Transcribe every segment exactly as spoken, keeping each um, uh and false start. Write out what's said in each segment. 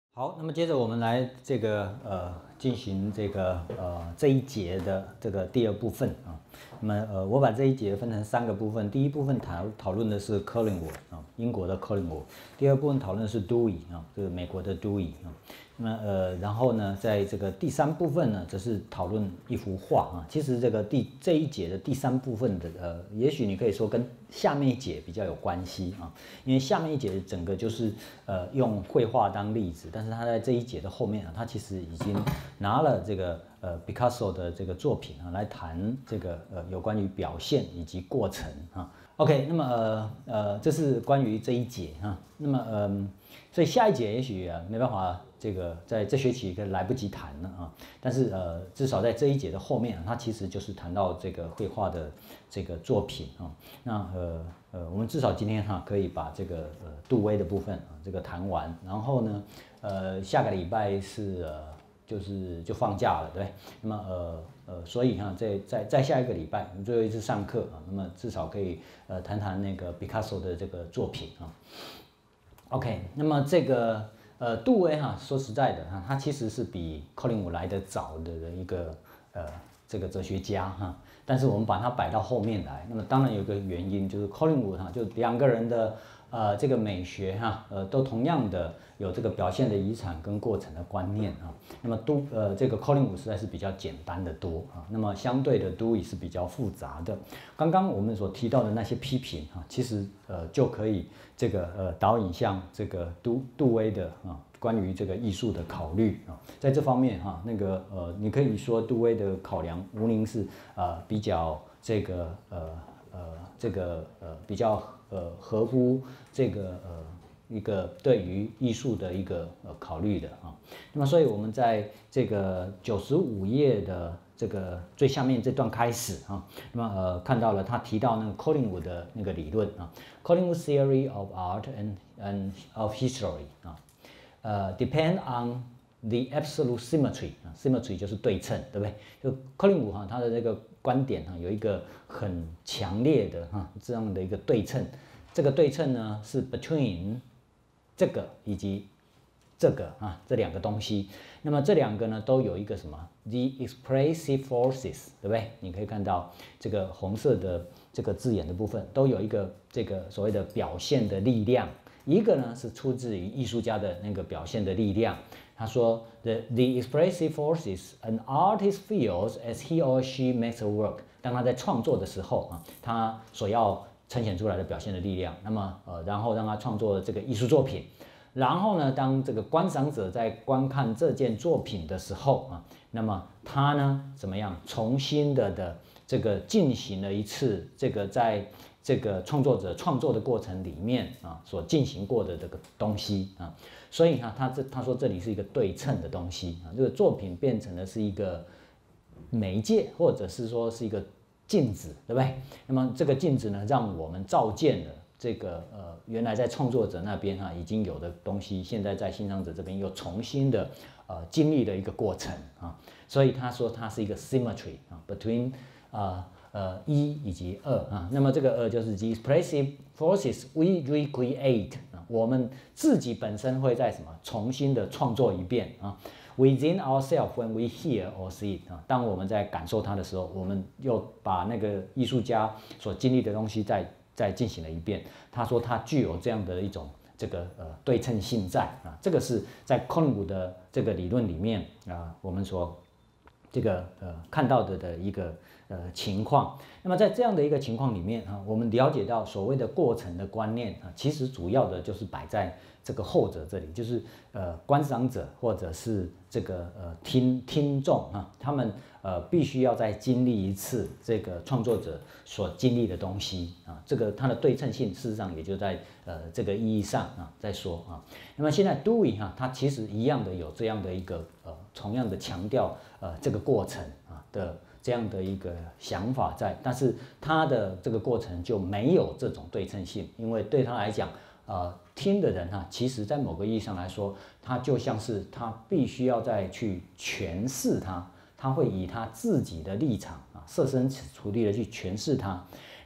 好，那么接着我们来这个呃进行这个呃这一节的这个第二部分啊。那么呃我把这一节分成三个部分，第一部分讨讨论的是 Collingwood 啊，英国的 Collingwood；第二部分讨论的是 Dewey 啊，这个美国的 Dewey 啊。那么呃然后呢，在这个第三部分呢，则是讨论一幅画啊。其实这个第这一节的第三部分的呃，也许你可以说跟下面一节比较有关系啊，因为下面一节整个就是呃用绘画当例子，但是他在这一节的后面啊，他其实已经拿了这个呃 Picasso 的这个作品啊来谈这个呃有关于表现以及过程啊。OK， 那么呃呃这是关于这一节哈、啊，那么嗯、呃，所以下一节也许啊没办法。这个在这学期可来不及谈了啊，但是呃，至少在这一节的后面，它其实就是谈到这个绘画的这个作品啊。那呃呃，我们至少今天哈可以把这个呃杜威的部分啊这个谈完，然后呢，呃下个礼拜是呃就是就放假了，对。那么呃呃，所以哈在在在下一个礼拜我们最后一次上课啊，那么至少可以呃谈谈那个 Picasso 的这个作品啊。OK， 那么这个。呃，杜威哈，说实在的哈，他其实是比柯林伍来得早的一个呃这个哲学家哈，但是我们把它摆到后面来，那么当然有一个原因就是柯林伍哈，就两个人的呃这个美学哈，呃都同样的有这个表现的遗产跟过程的观念啊，那么都呃这个柯林伍实在是比较简单的多啊，那么相对的杜威是比较复杂的。刚刚我们所提到的那些批评哈，其实呃就可以这个呃导引向这个杜杜威的啊。关于这个艺术的考虑啊，在这方面哈，那个呃，你可以说杜威的考量无宁是呃比较这个呃呃这个呃比较呃合乎这个呃一个对于艺术的一个呃考虑的啊。那么，所以我们在这个九十五页的这个最下面这段开始啊，那么呃看到了他提到那个 Collingwood 的那个理论啊 ，Collingwood theory of art and and of history 啊。呃、uh, ，depend on the absolute symmetry 啊 ，symmetry 就是对称，对不对？就柯林伍哈他的这个观点哈有一个很强烈的哈这样的一个对称，这个对称呢是 between 这个以及这个啊这两个东西，那么这两个呢都有一个什么 the expressive forces， 对不对？你可以看到这个红色的这个字眼的部分都有一个这个所谓的表现的力量。一个呢是出自于艺术家的那个表现的力量，他说 the the expressive forces an artist feels as he or she makes a work。当他在创作的时候啊，他所要呈现出来的表现的力量，那么呃，然后让他创作这个艺术作品，然后呢，当这个观赏者在观看这件作品的时候啊，那么他呢怎么样重新的的这个进行了一次这个在。这个创作者创作的过程里面啊，所进行过的这个东西啊，所以呢，他这他说这里是一个对称的东西啊，这个作品变成了是一个媒介，或者是说是一个镜子，对不对？那么这个镜子呢，让我们照见了这个呃原来在创作者那边哈、啊、已经有的东西，现在在欣赏者这边又重新的呃经历了一个过程啊，所以他说它是一个 symmetry 啊 between 啊。呃，一以及二啊，那么这个二就是 the expressive forces we recreate 啊，我们自己本身会在什么重新的创作一遍啊 ，within ourselves when we hear or see it 啊，当我们在感受它的时候，我们又把那个艺术家所经历的东西再再进行了一遍。他说他具有这样的一种这个呃对称性在啊，这个是在 Collingwood 的这个理论里面啊，我们所这个呃看到的的一个。呃，情况。那么在这样的一个情况里面啊，我们了解到所谓的过程的观念啊，其实主要的就是摆在这个后者这里，就是呃观赏者或者是这个呃听听众啊，他们呃必须要再经历一次这个创作者所经历的东西啊，这个它的对称性事实上也就在呃这个意义上啊在说啊。那么现在 Dewey 哈，它其实一样的有这样的一个呃同样的强调呃这个过程啊的。这样的一个想法在，但是他的这个过程就没有这种对称性，因为对他来讲，呃，听的人哈，其实在某个意义上来说，他就像是他必须要再去诠释它，他会以他自己的立场啊，设身处地的去诠释它。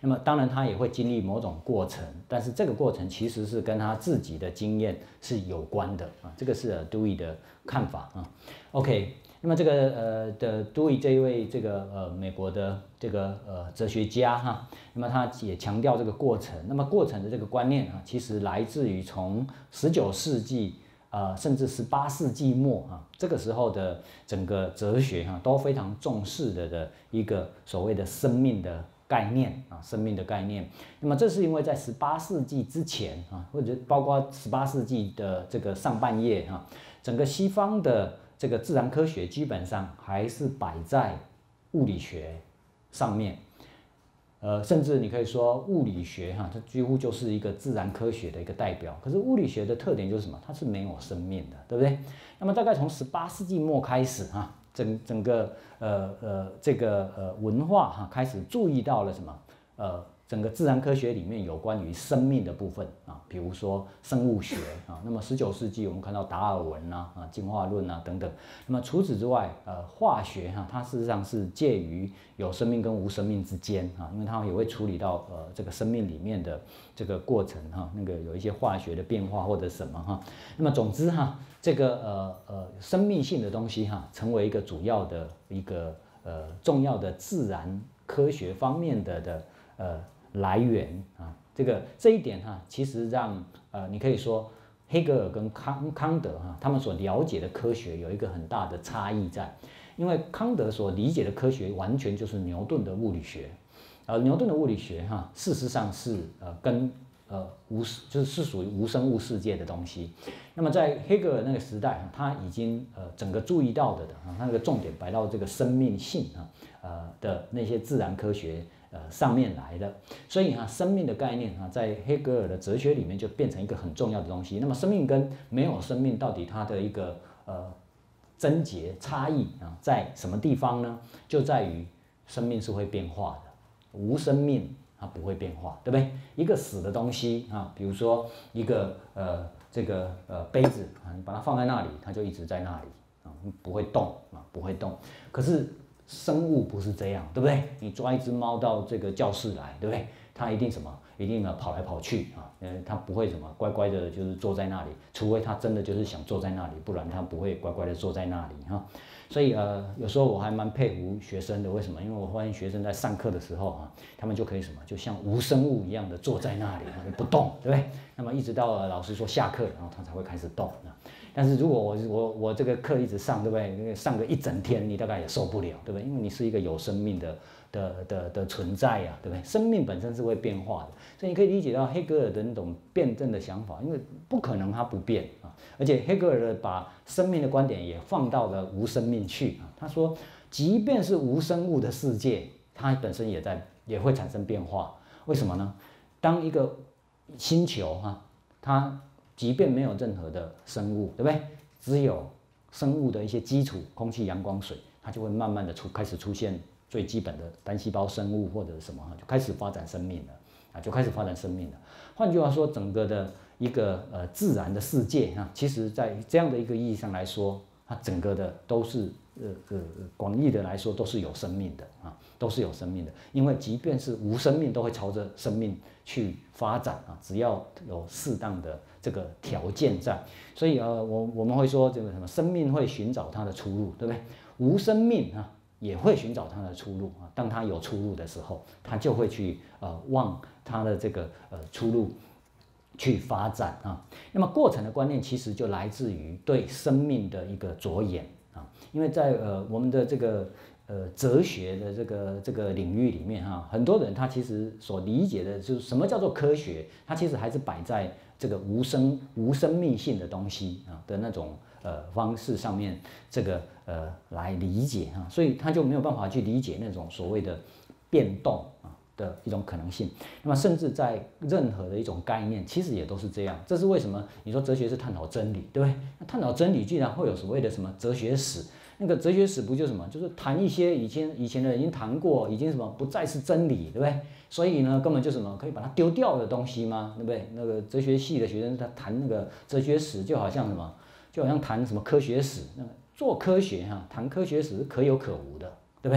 那么当然他也会经历某种过程，但是这个过程其实是跟他自己的经验是有关的啊，这个是 Dewey 的看法啊。OK， 那么这个呃的 Dewey 这一位这个呃美国的这个呃哲学家哈，那么他也强调这个过程，那么过程的这个观念啊，其实来自于从十九世纪。呃，甚至十八世纪末啊，这个时候的整个哲学哈、啊、都非常重视的的一个所谓的生命的概念啊，生命的概念。那么这是因为在十八世纪之前啊，或者包括十八世纪的这个上半叶哈、啊，整个西方的这个自然科学基本上还是摆在物理学上面。呃，甚至你可以说物理学哈，它几乎就是一个自然科学的一个代表。可是物理学的特点就是什么？它是没有生命的，对不对？那么大概从十八世纪末开始哈，整整个呃呃这个呃文化哈开始注意到了什么？呃，整个自然科学里面有关于生命的部分啊，比如说生物学啊。那么十九世纪我们看到达尔文啊、啊进化论啊等等。那么除此之外，呃，化学哈、啊，它事实上是介于有生命跟无生命之间啊，因为它也会处理到呃这个生命里面的这个过程哈、啊，那个有一些化学的变化或者什么哈、啊。那么总之哈、啊，这个呃呃生命性的东西哈、啊，成为一个主要的一个呃重要的自然科学方面的的呃来源啊，这个这一点哈、啊，其实让呃你可以说黑格尔跟康康德哈、啊，他们所了解的科学有一个很大的差异在。因为康德所理解的科学完全就是牛顿的物理学，呃，牛顿的物理学哈，事实上是呃跟呃无就是是属于无生物世界的东西。那么在黑格尔那个时代，他已经呃整个注意到的的啊，他那个重点摆到这个生命性啊呃的那些自然科学呃上面来的，所以哈、啊、生命的概念啊，在黑格尔的哲学里面就变成一个很重要的东西。那么生命跟没有生命到底它的一个呃。症结差异啊，在什么地方呢？就在于生命是会变化的，无生命它不会变化，对不对？一个死的东西啊，比如说一个呃这个呃杯子啊，你把它放在那里，它就一直在那里啊，不会动啊，不会动。可是生物不是这样，对不对？你抓一只猫到这个教室来，对不对？它一定什么？一定呢跑来跑去啊，呃，它不会什么乖乖的，就是坐在那里，除非它真的就是想坐在那里，不然它不会乖乖的坐在那里哈。所以呃，有时候我还蛮佩服学生的，为什么？因为我发现学生在上课的时候啊，他们就可以什么，就像无生物一样的坐在那里不动，对不对？那么一直到老师说下课，然后他才会开始动。但是如果我我我这个课一直上，对不对？上个一整天，你大概也受不了，对不对？因为你是一个有生命的。的的的存在呀、啊，对不对？生命本身是会变化的，所以你可以理解到黑格尔的那种辩证的想法，因为不可能它不变啊。而且黑格尔把生命的观点也放到了无生命去啊。他说，即便是无生物的世界，它本身也在也会产生变化。为什么呢？当一个星球哈、啊，它即便没有任何的生物，对不对？只有生物的一些基础，空气、阳光、水，它就会慢慢的出开始出现。最基本的单细胞生物或者什么就开始发展生命了啊，就开始发展生命了。换句话说，整个的一个呃自然的世界啊，其实在这样的一个意义上来说，它整个的都是呃呃广义的来说都是有生命的啊，都是有生命的。因为即便是无生命，都会朝着生命去发展啊，只要有适当的这个条件在。所以呃，我我们会说这个什么，生命会寻找它的出路，对不对？无生命啊。也会寻找它的出路啊。当它有出路的时候，它就会去呃往它的这个呃出路去发展啊。那么过程的观念其实就来自于对生命的一个着眼啊。因为在呃我们的这个呃哲学的这个这个领域里面哈，很多人他其实所理解的就是什么叫做科学，它其实还是摆在这个无生无生命性的东西啊的那种。呃，方式上面这个呃来理解哈，所以他就没有办法去理解那种所谓的变动啊的一种可能性。那么甚至在任何的一种概念，其实也都是这样。这是为什么？你说哲学是探讨真理，对不对？那探讨真理，居然会有所谓的什么哲学史？那个哲学史不就什么？就是谈一些以前以前的人已经谈过，已经什么不再是真理，对不对？所以呢，根本就什么可以把它丢掉的东西吗？对不对？那个哲学系的学生他谈那个哲学史，就好像什么？就好像谈什么科学史，那做科学哈、啊，谈科学史是可有可无的，对不对？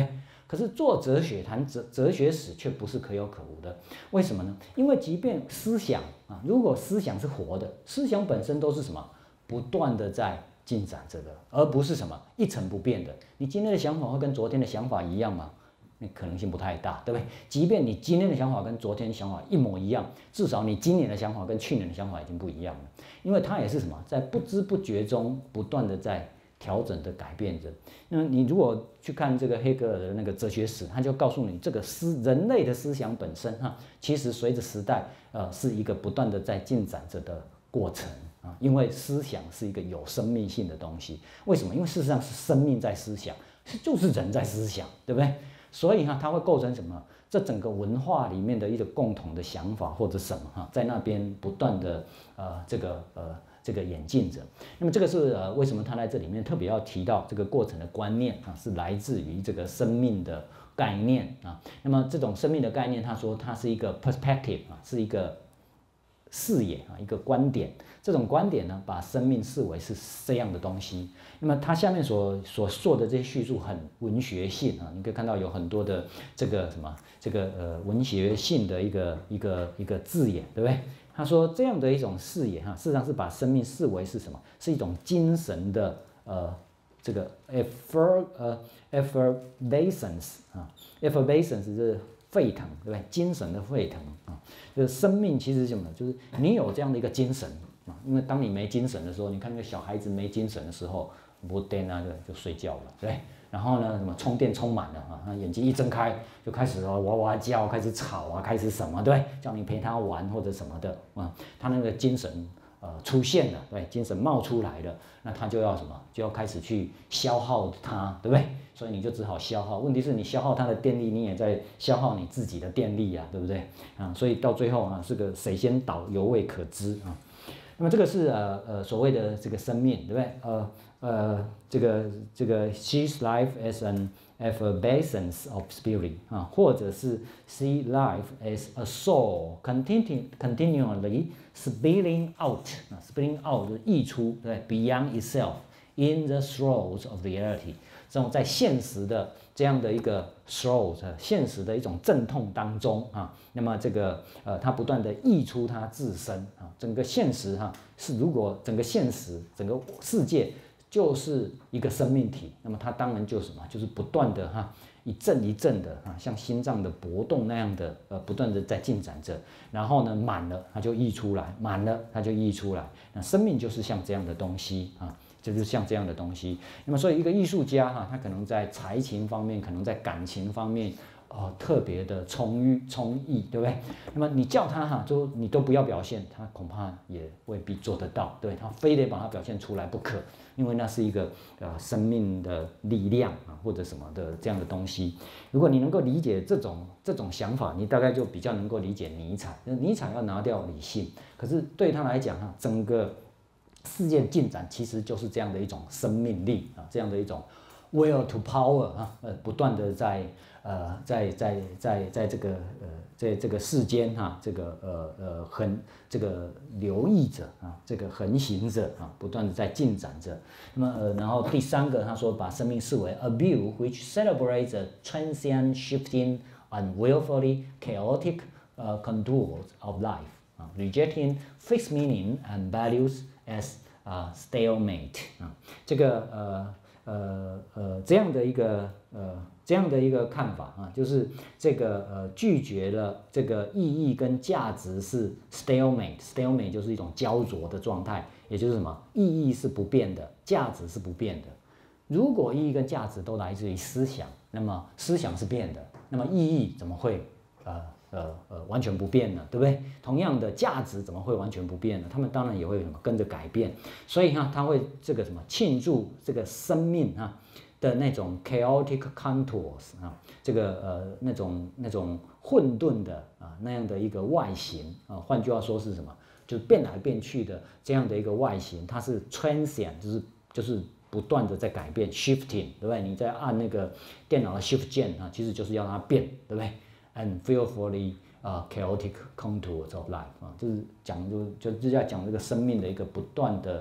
可是做哲学谈哲哲学史却不是可有可无的。为什么呢？因为即便思想啊，如果思想是活的，思想本身都是什么？不断的在进展着的，而不是什么一成不变的。你今天的想法会跟昨天的想法一样吗？那可能性不太大，对不对？即便你今天的想法跟昨天的想法一模一样，至少你今年的想法跟去年的想法已经不一样了，因为它也是什么，在不知不觉中不断的在调整的改变着。那么你如果去看这个黑格尔的那个哲学史，他就告诉你，这个思人类的思想本身哈，其实随着时代呃是一个不断的在进展着的过程啊，因为思想是一个有生命性的东西。为什么？因为事实上是生命在思想，就是人在思想，对不对？所以哈，它会构成什么？这整个文化里面的一个共同的想法或者什么哈，在那边不断的呃这个呃这个演进着。那么这个是呃为什么他在这里面特别要提到这个过程的观念啊，是来自于这个生命的概念啊。那么这种生命的概念，他说它是一个 perspective 啊，是一个视野啊，一个观点。这种观点呢，把生命视为是这样的东西。那么它下面所所做的这些叙述很文学性啊，你可以看到有很多的这个什么这个呃文学性的一个一个一个字眼，对不对？他说这样的一种视野哈，事实上是把生命视为是什么？是一种精神的呃这个 effer 呃 effervescence 啊 effervescence 是沸腾，对不对？精神的沸腾啊，就是生命其实是什么？就是你有这样的一个精神。因为当你没精神的时候，你看那个小孩子没精神的时候，不电啊，就睡觉了，对。然后呢，什么充电充满了啊，他眼睛一睁开就开始哇哇叫，开始吵啊，开始什么，对，叫你陪他玩或者什么的啊，他那个精神呃出现了，对，精神冒出来了，那他就要什么，就要开始去消耗它，对不对？所以你就只好消耗。问题是你消耗它的电力，你也在消耗你自己的电力啊，对不对？啊，所以到最后啊，是个谁先倒犹未可知啊。那么这个是呃呃所谓的这个生命，对不对？呃呃，这个这个 sees life as an effervescence of spirit 啊，或者是 see life as a soul continu continually spilling out 啊 ，spilling out 就是溢出，对 ，beyond itself in the throes of reality。这种在现实的这样的一个 throes 现实的一种阵痛当中啊，那么这个呃，它不断的溢出它自身啊，整个现实哈、啊、是如果整个现实整个世界就是一个生命体，那么它当然就什么，就是不断的哈、啊、一阵一阵的啊，像心脏的搏动那样的呃，不断的在进展着，然后呢满了它就溢出来，满了它就溢出来，那生命就是像这样的东西啊。就是像这样的东西，那么所以一个艺术家哈，他可能在才情方面，可能在感情方面，哦，特别的充裕充溢，对不对？那么你叫他哈，就你都不要表现，他恐怕也未必做得到，对他非得把它表现出来不可，因为那是一个呃生命的力量啊，或者什么的这样的东西。如果你能够理解这种这种想法，你大概就比较能够理解尼采。尼采要拿掉理性，可是对他来讲哈，整个事件进展其实就是这样的一种生命力啊，这样的一种 will to power 啊，呃，不断的在呃在在在在这个呃在这个世间哈、啊，这个呃呃横这个流溢着啊，这个横行着啊，不断的在进展着。那么呃，然后第三个他说把生命视为 a view which celebrates the transient shifting and willfully chaotic uh, contours of life 啊 ，rejecting fixed meaning and values as 啊、uh, stalemate 啊，这个呃呃呃这样的一个呃这样的一个看法啊，就是这个呃拒绝了这个意义跟价值是 stalemate，stalemate 就是一种焦灼的状态，也就是什么意义是不变的，价值是不变的。如果意义跟价值都来自于思想，那么思想是变的，那么意义怎么会呃？呃呃，完全不变了，对不对？同样的价值怎么会完全不变呢？他们当然也会什么跟着改变，所以哈，他会这个什么庆祝这个生命啊的那种 chaotic contours 啊，这个呃那种那种混沌的啊那样的一个外形啊，换句话说是什么？就变来变去的这样的一个外形，它是 transient， 就是就是不断的在改变 ，shifting， 对不对？你在按那个电脑的 shift 键啊，其实就是要它变，对不对？And fearfully 啊、uh, chaotic contours of life 啊，就是讲就就就要讲这个生命的一个不断的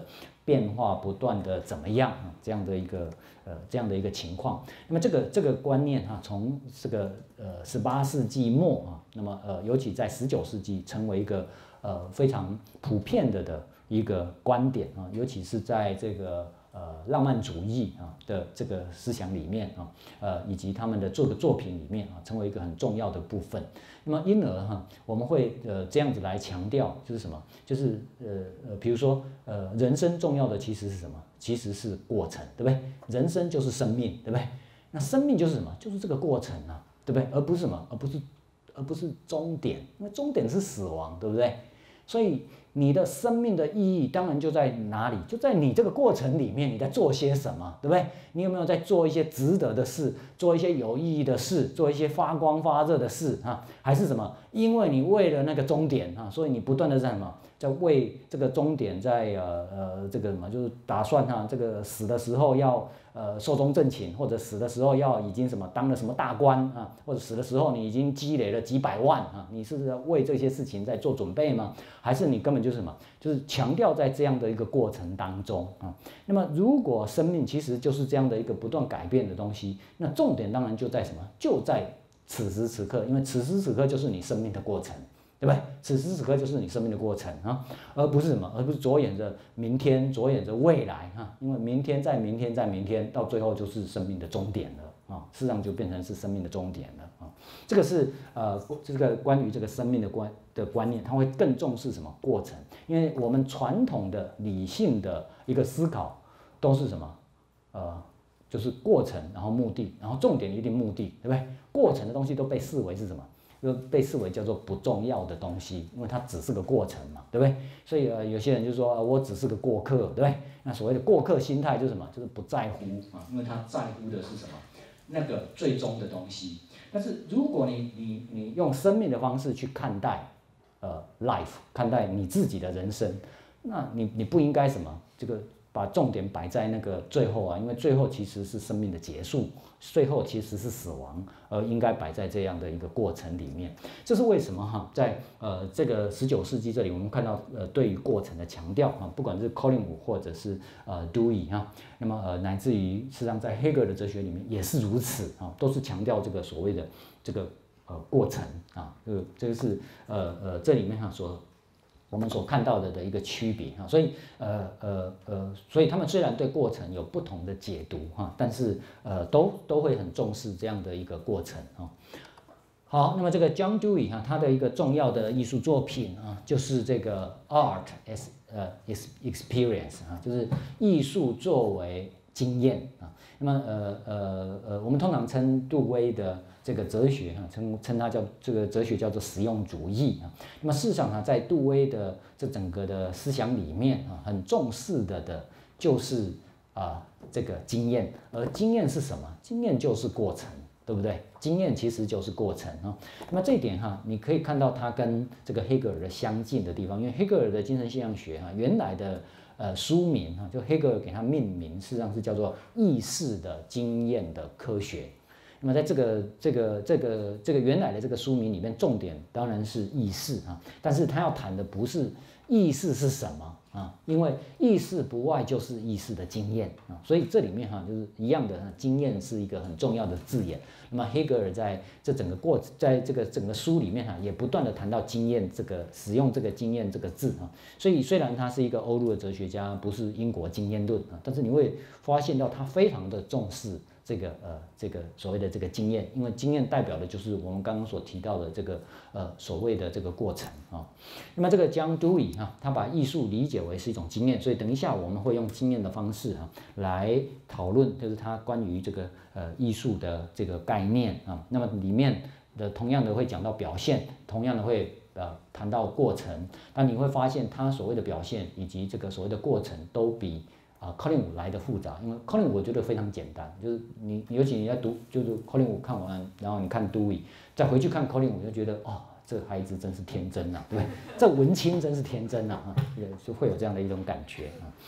变化不断的怎么样啊这样的一个呃这样的一个情况。那么这个这个观念哈，从这个呃十八世纪末啊，那么呃尤其在十九世纪成为一个呃非常普遍的的一个观点啊，尤其是在这个呃浪漫主义啊的这个思想里面啊，呃以及他们的这个作品里面啊，成为一个很重要的部分。那么因而哈，我们会呃这样子来强调，就是什么？就是呃呃，比如说呃，人生重要的其实是什么？其实是过程，对不对？人生就是生命，对不对？那生命就是什么？就是这个过程啊，对不对？而不是什么？而不是而不是终点，因为终点是死亡，对不对？所以你的生命的意义当然就在哪里？就在你这个过程里面，你在做些什么，对不对？你有没有在做一些值得的事，做一些有意义的事，做一些发光发热的事啊？还是什么？因为你为了那个终点啊，所以你不断的在什么？在为这个终点在呃呃这个什么，就是打算哈、啊，这个死的时候要呃寿终正寝，或者死的时候要已经什么当了什么大官啊，或者死的时候你已经积累了几百万啊，你是为这些事情在做准备吗？还是你根本就是什么，就是强调在这样的一个过程当中啊？那么如果生命其实就是这样的一个不断改变的东西，那重点当然就在什么？就在此时此刻，因为此时此刻就是你生命的过程。对不对？此时此刻就是你生命的过程啊，而不是什么，而不是着眼着明天，着眼着未来哈。因为明天再明天再明天，到最后就是生命的终点了啊，事实上就变成是生命的终点了啊。这个是呃，这个关于这个生命的观的观念，它会更重视什么过程？因为我们传统的理性的一个思考都是什么？呃，就是过程，然后目的，然后重点一定目的，对不对？过程的东西都被视为是什么？就被视为叫做不重要的东西，因为它只是个过程嘛，对不对？所以呃，有些人就说、呃、我只是个过客，对不对？那所谓的过客心态就是什么？就是不在乎啊，因为他在乎的是什么？那个最终的东西。但是如果你你你用生命的方式去看待呃 life， 看待你自己的人生，那你你不应该什么这个。把重点摆在那个最后啊，因为最后其实是生命的结束，最后其实是死亡，而应该摆在这样的一个过程里面。这是为什么哈？在呃这个十九世纪这里，我们看到呃对于过程的强调啊，不管是 Collingwood 或者是呃 Dewey 哈，那么呃乃至于事实上在黑格尔的哲学里面也是如此啊，都是强调这个所谓的这个呃过程啊，这个这个是呃呃这里面哈所。我们所看到的的一个区别哈，所以呃呃呃，所以他们虽然对过程有不同的解读哈，但是呃都都会很重视这样的一个过程啊。好，那么这个 John Dewey 哈，他的一个重要的艺术作品啊，就是这个 Art as 呃 Experience 啊，就是艺术作为经验啊。那么呃呃呃，我们通常称杜威的这个哲学哈，称称它叫这个哲学叫做实用主义啊。那么事实上呢，在杜威的这整个的思想里面啊，很重视的的就是啊这个经验，而经验是什么？经验就是过程。对不对？经验其实就是过程啊。那么这一点哈，你可以看到它跟这个黑格尔的相近的地方，因为黑格尔的精神现象学哈，原来的呃书名哈，就黑格尔给它命名，事实上是叫做意识的经验的科学。那么在这个这个这个这个原来的这个书名里面，重点当然是意识啊，但是他要谈的不是意识是什么啊，因为意识不外就是意识的经验啊，所以这里面哈就是一样的，经验是一个很重要的字眼。那么黑格尔在这整个过，在这个整个书里面哈，也不断的谈到经验这个使用这个经验这个字啊，所以虽然他是一个欧陆的哲学家，不是英国经验论啊，但是你会发现到他非常的重视。这个呃，这个所谓的这个经验，因为经验代表的就是我们刚刚所提到的这个呃所谓的这个过程啊。那么这个John Dewey啊，他把艺术理解为是一种经验，所以等一下我们会用经验的方式啊来讨论，就是他关于这个呃艺术的这个概念啊。那么里面的同样的会讲到表现，同样的会呃谈到过程，但你会发现他所谓的表现以及这个所谓的过程都比。啊 ，Collingwood 来的复杂，因为 Collingwood 我觉得非常简单，就是你，尤其你在读，就是 Collingwood 看完，然后你看 Dewey， 再回去看 Collingwood， 就觉得哦，这孩子真是天真呐、啊，对不对？这文青真是天真呐、啊，啊，就会有这样的一种感觉啊。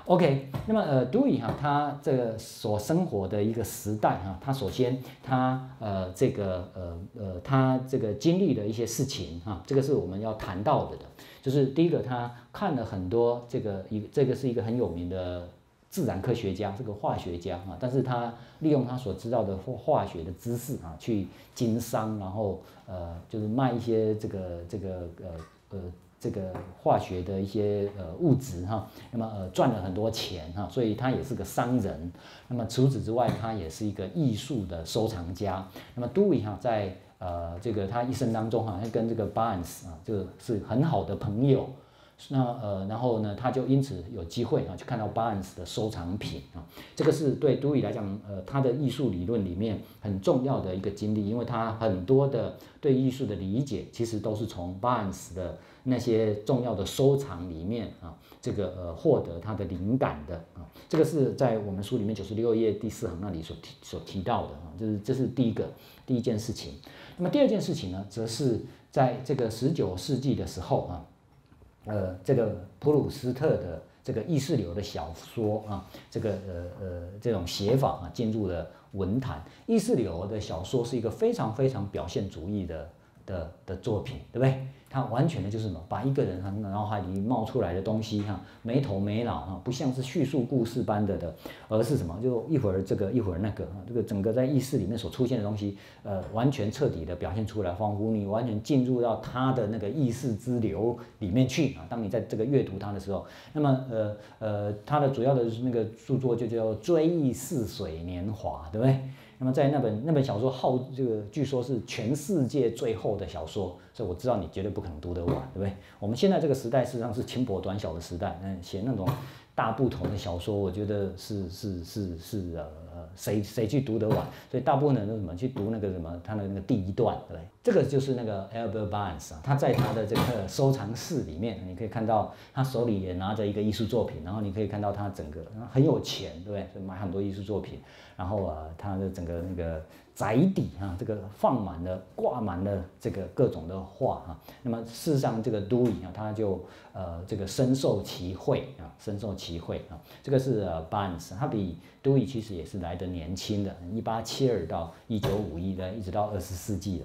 OK， 那么呃，Dewey 哈，他这个所生活的一个时代哈，他首先他呃这个呃呃他这个经历的一些事情哈，这个是我们要谈到的的，就是第一个他看了很多这个一这个是一个很有名的自然科学家，这个化学家啊，但是他利用他所知道的化学的知识啊，去经商，然后呃就是卖一些这个这个呃呃。这个化学的一些呃物质哈，那么呃赚了很多钱哈，所以他也是个商人。那么除此之外，他也是一个艺术的收藏家。那么 Dewey 哈在呃这个他一生当中哈，跟这个 Barnes 啊，这个是很好的朋友。那呃，然后呢，他就因此有机会啊，去看到 Barnes 的收藏品啊，这个是对 Dewey 来讲，呃，他的艺术理论里面很重要的一个经历，因为他很多的对艺术的理解，其实都是从 Barnes 的那些重要的收藏里面啊，这个呃获得他的灵感的啊，这个是在我们书里面九十六页第四行那里所提所提到的啊，就是这是第一个第一件事情。那么第二件事情呢，则是在这个十九世纪的时候啊。呃，这个普鲁斯特的这个意识流的小说啊，这个呃呃这种写法啊，进入了文坛。意识流的小说是一个非常非常表现主义的的的作品，对不对？它完全的就是什么，把一个人他脑海里冒出来的东西哈，没头没脑哈，不像是叙述故事般的的，而是什么，就一会儿这个一会儿那个哈，这个整个在意识里面所出现的东西，呃，完全彻底的表现出来，仿佛你完全进入到他的那个意识之流里面去啊。当你在这个阅读它的时候，那么呃呃，它的主要的那个著作就叫《追忆似水年华》，对不对？那么在那本那本小说号这个据说是全世界最厚的小说，所以我知道你绝对不可能读得完，对不对？我们现在这个时代事实上是轻薄短小的时代，嗯，写那种大部头的小说，我觉得是是是是呃呃谁谁去读得完？所以大部分人都什么去读那个什么他的那个第一段，对不对？这个就是那个 Albert Barnes 啊，他在他的这个收藏室里面，你可以看到他手里也拿着一个艺术作品，然后你可以看到他整个很有钱，对不对？所以买很多艺术作品。然后啊，他的整个那个宅邸啊，这个放满了、挂满了这个各种的画啊。那么事实上，这个 Dewey 啊，他就呃这个深受其惠啊，深受其惠啊。这个是呃 Barnes， 他比 Dewey 其实也是来得年轻的，一八七二到一九五一的，一直到二十世纪了。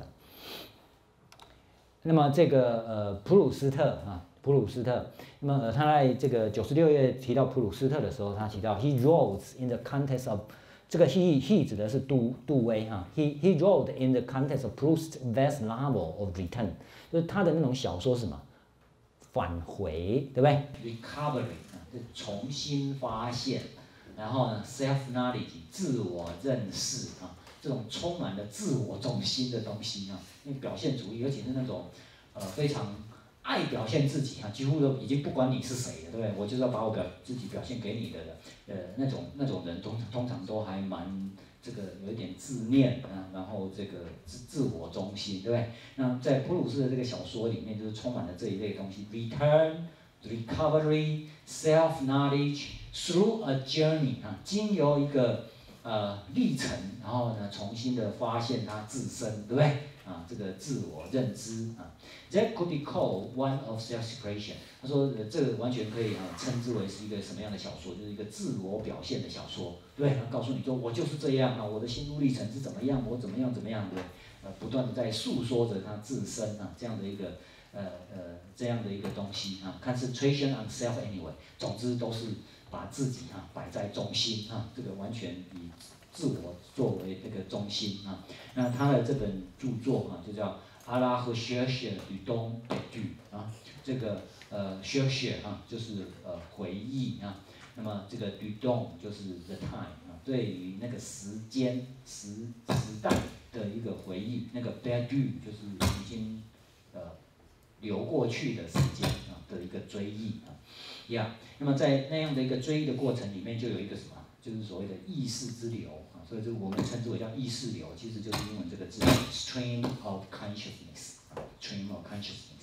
那么这个呃普鲁斯特啊。普鲁斯特，那么呃他在这个九十六页提到普鲁斯特的时候，他提到 he wrote in the context of 这个 he he 指的是杜杜威哈 ，he he wrote in the context of Proust's vast novel of return， 就是他的那种小说是什么？返回，对不对 ？recovery 啊，就重新发现，然后呢 self knowledge 自我认识啊，这种充满了自我中心的东西啊，因为表现主义，尤其是那种呃非常。爱表现自己哈，几乎都已经不管你是谁了，对不对？我就是要把我表自己表现给你的，呃，那种那种人通通常都还蛮这个有一点自恋啊，然后这个自自我中心，对不对？那在普鲁斯的这个小说里面，就是充满了这一类东西 ：return, recovery, self-knowledge through a journey 啊，经由一个呃历程，然后呢，重新的发现他自身，对不对？啊，这个自我认知啊 ，that could be called one of self-expression。他说，呃，这个完全可以啊，称之为是一个什么样的小说？就是一个自我表现的小说，对不对？他告诉你说，我就是这样啊，我的心路历程是怎么样，我怎么样怎么样，对不对？呃，不断的在诉说着他自身啊这样的一个呃呃这样的一个东西啊 ，concentration on self anyway。总之都是把自己啊摆在中心啊，这个完全以。自我作为这个中心啊，那他的这本著作啊，就叫《阿拉和薛谢与东北剧》啊，这个呃薛谢啊，就是呃回忆啊，那么这个吕东就是 the time 啊，对于那个时间时时代的一个回忆，那个 bad do 就是已经呃流过去的时间啊的一个追忆啊，呀、yeah ，那么在那样的一个追忆的过程里面，就有一个什么？就是所谓的意识之流啊，所以这我们称之为叫意识流，其实就是英文这个字 stream of consciousness 啊 ，stream of consciousness。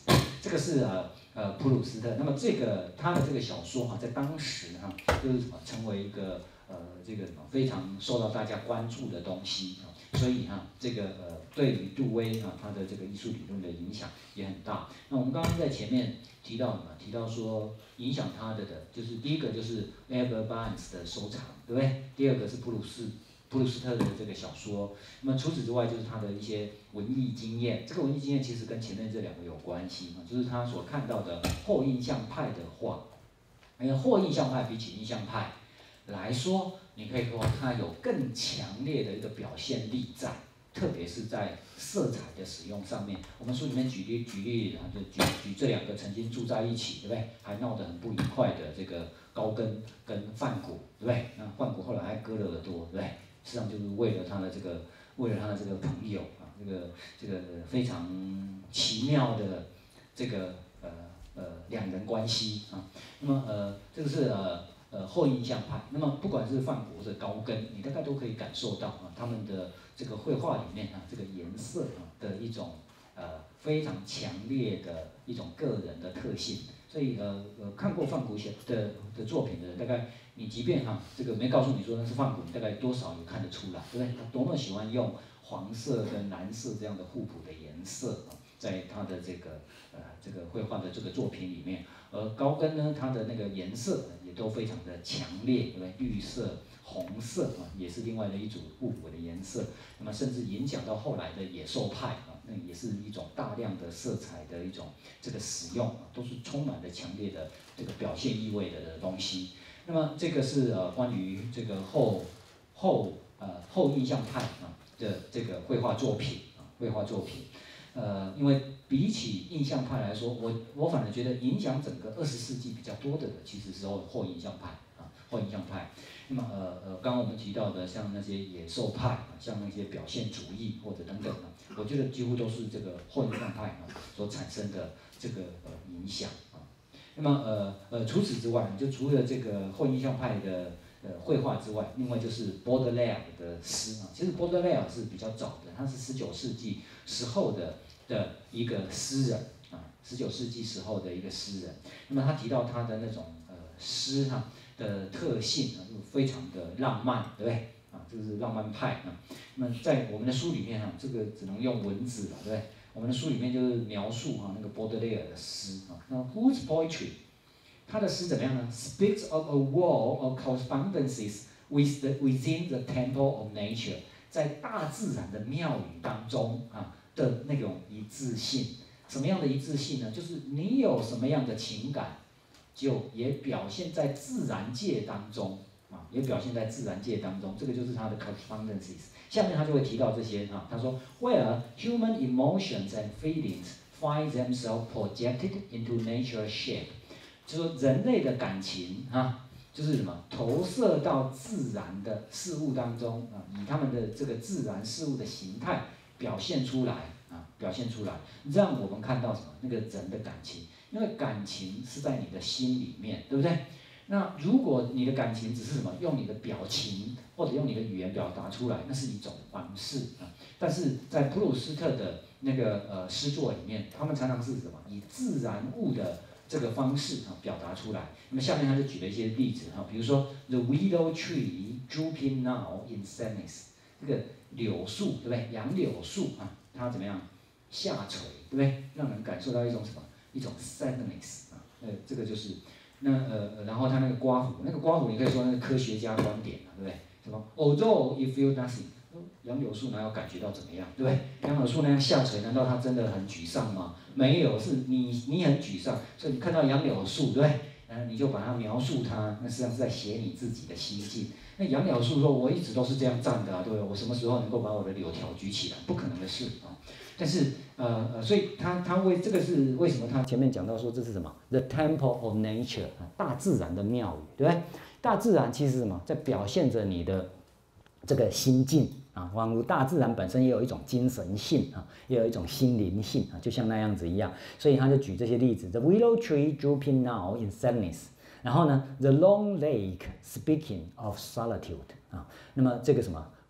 这个是呃呃普鲁斯特，那么这个他的这个小说哈，在当时哈，就是什么成为一个呃这个什么非常受到大家关注的东西啊，所以哈，这个呃对于杜威啊他的这个艺术理论的影响也很大。那我们刚刚在前面提到什么？提到说影响他的的，就是第一个就是 Albert Barnes 的收藏，对不对？第二个是普鲁斯。普鲁斯特的这个小说，那么除此之外就是他的一些文艺经验。这个文艺经验其实跟前面这两个有关系嘛，就是他所看到的后印象派的画。因为后印象派比起印象派来说，你可以说它有更强烈的一个表现力在，特别是在色彩的使用上面。我们书里面举例举例啊，就举举这两个曾经住在一起，对不对？还闹得很不愉快的这个高更跟范谷，对不对？那范谷后来还割了耳朵，对不对？实际上就是为了他的这个，为了他的这个朋友啊，这个这个非常奇妙的这个呃呃两人关系啊。那么呃这个是呃呃后印象派。那么不管是范谷或者高更，你大概都可以感受到啊，他们的这个绘画里面啊，这个颜色啊的一种呃非常强烈的一种个人的特性。所以呃呃看过范谷写的的作品的人，大概你即便哈这个没告诉你说那是范谷，你大概多少也看得出来，对不对？他多么喜欢用黄色跟蓝色这样的互补的颜色啊，在他的这个呃这个绘画的这个作品里面。而高更呢，它的那个颜色也都非常的强烈，对不对？绿色、红色啊，也是另外的一组互补的颜色。那么甚至影响到后来的野兽派啊，那也是一种大量的色彩的一种这个使用啊，都是充满了强烈的这个表现意味的东西。那么这个是呃关于这个后后呃后印象派啊的这个绘画作品啊，绘画作品。呃，因为比起印象派来说，我我反而觉得影响整个二十世纪比较多的，其实是后后印象派啊，后印象派。那么呃呃，刚刚我们提到的像那些野兽派啊，像那些表现主义或者等等啊，我觉得几乎都是这个后印象派啊所产生的这个呃影响啊。那么呃呃，除此之外，就除了这个后印象派的呃绘画之外，另外就是 Baudelaire 的诗啊。其实 Baudelaire 是比较早的，他是十九世纪时候的的一个诗人啊，十九世纪时候的一个诗人。那么他提到他的那种呃诗哈、啊、的特性啊，就非常的浪漫，对不对？啊，这个是浪漫派啊。那么在我们的书里面啊，这个只能用文字了，对不对？我们的书里面就是描述哈、啊、那个 Baudelaire 的诗啊。那 Whose poetry？ 他的诗怎么样呢 ？Speaks of a wall of correspondences with the within the temple of nature， 在大自然的庙宇当中啊的那种一致性。什么样的一致性呢？就是你有什么样的情感，就也表现在自然界当中啊，也表现在自然界当中。这个就是他的 correspondences。下面他就会提到这些啊，他说 ，Where human emotions and feelings find themselves projected into nature's shape。就说人类的感情啊，就是什么投射到自然的事物当中啊，以他们的这个自然事物的形态表现出来啊，表现出来，让我们看到什么？那个人的感情，因为感情是在你的心里面，对不对？那如果你的感情只是什么，用你的表情或者用你的语言表达出来，那是一种方式啊。但是在普鲁斯特的那个呃诗作里面，他们常常是什么？以自然物的这个方式啊表达出来。那么下面他就举了一些例子哈，比如说 The willow tree drooping now in sadness， 这个柳树对不对？杨柳树啊，它怎么样下垂对不对？让人感受到一种什么？一种 sadness 啊，呃，这个就是那呃，然后他那个刮胡，那个刮胡你可以说那个科学家观点啊，对不对？什么 Although you feel nothing。杨柳树哪有感觉到怎么样，对不对？杨柳树那样下垂，难道它真的很沮丧吗？没有，是你你很沮丧，所以你看到杨柳树，对不对？然后你就把它描述它，那实际上是在写你自己的心境。那杨柳树说：“我一直都是这样站的啊，对不对？我什么时候能够把我的柳条举起来？不可能的事啊！”但是呃呃，所以他他为这个是为什么他前面讲到说这是什么 ？The temple of nature 啊，大自然的庙宇，对不对？大自然其实什么，在表现着你的这个心境。啊，仿佛大自然本身也有一种精神性啊，也有一种心灵性啊，就像那样子一样。所以他就举这些例子 ：The willow tree drooping now in sadness。然后呢 ，The long lake speaking of solitude 啊。那么这个什么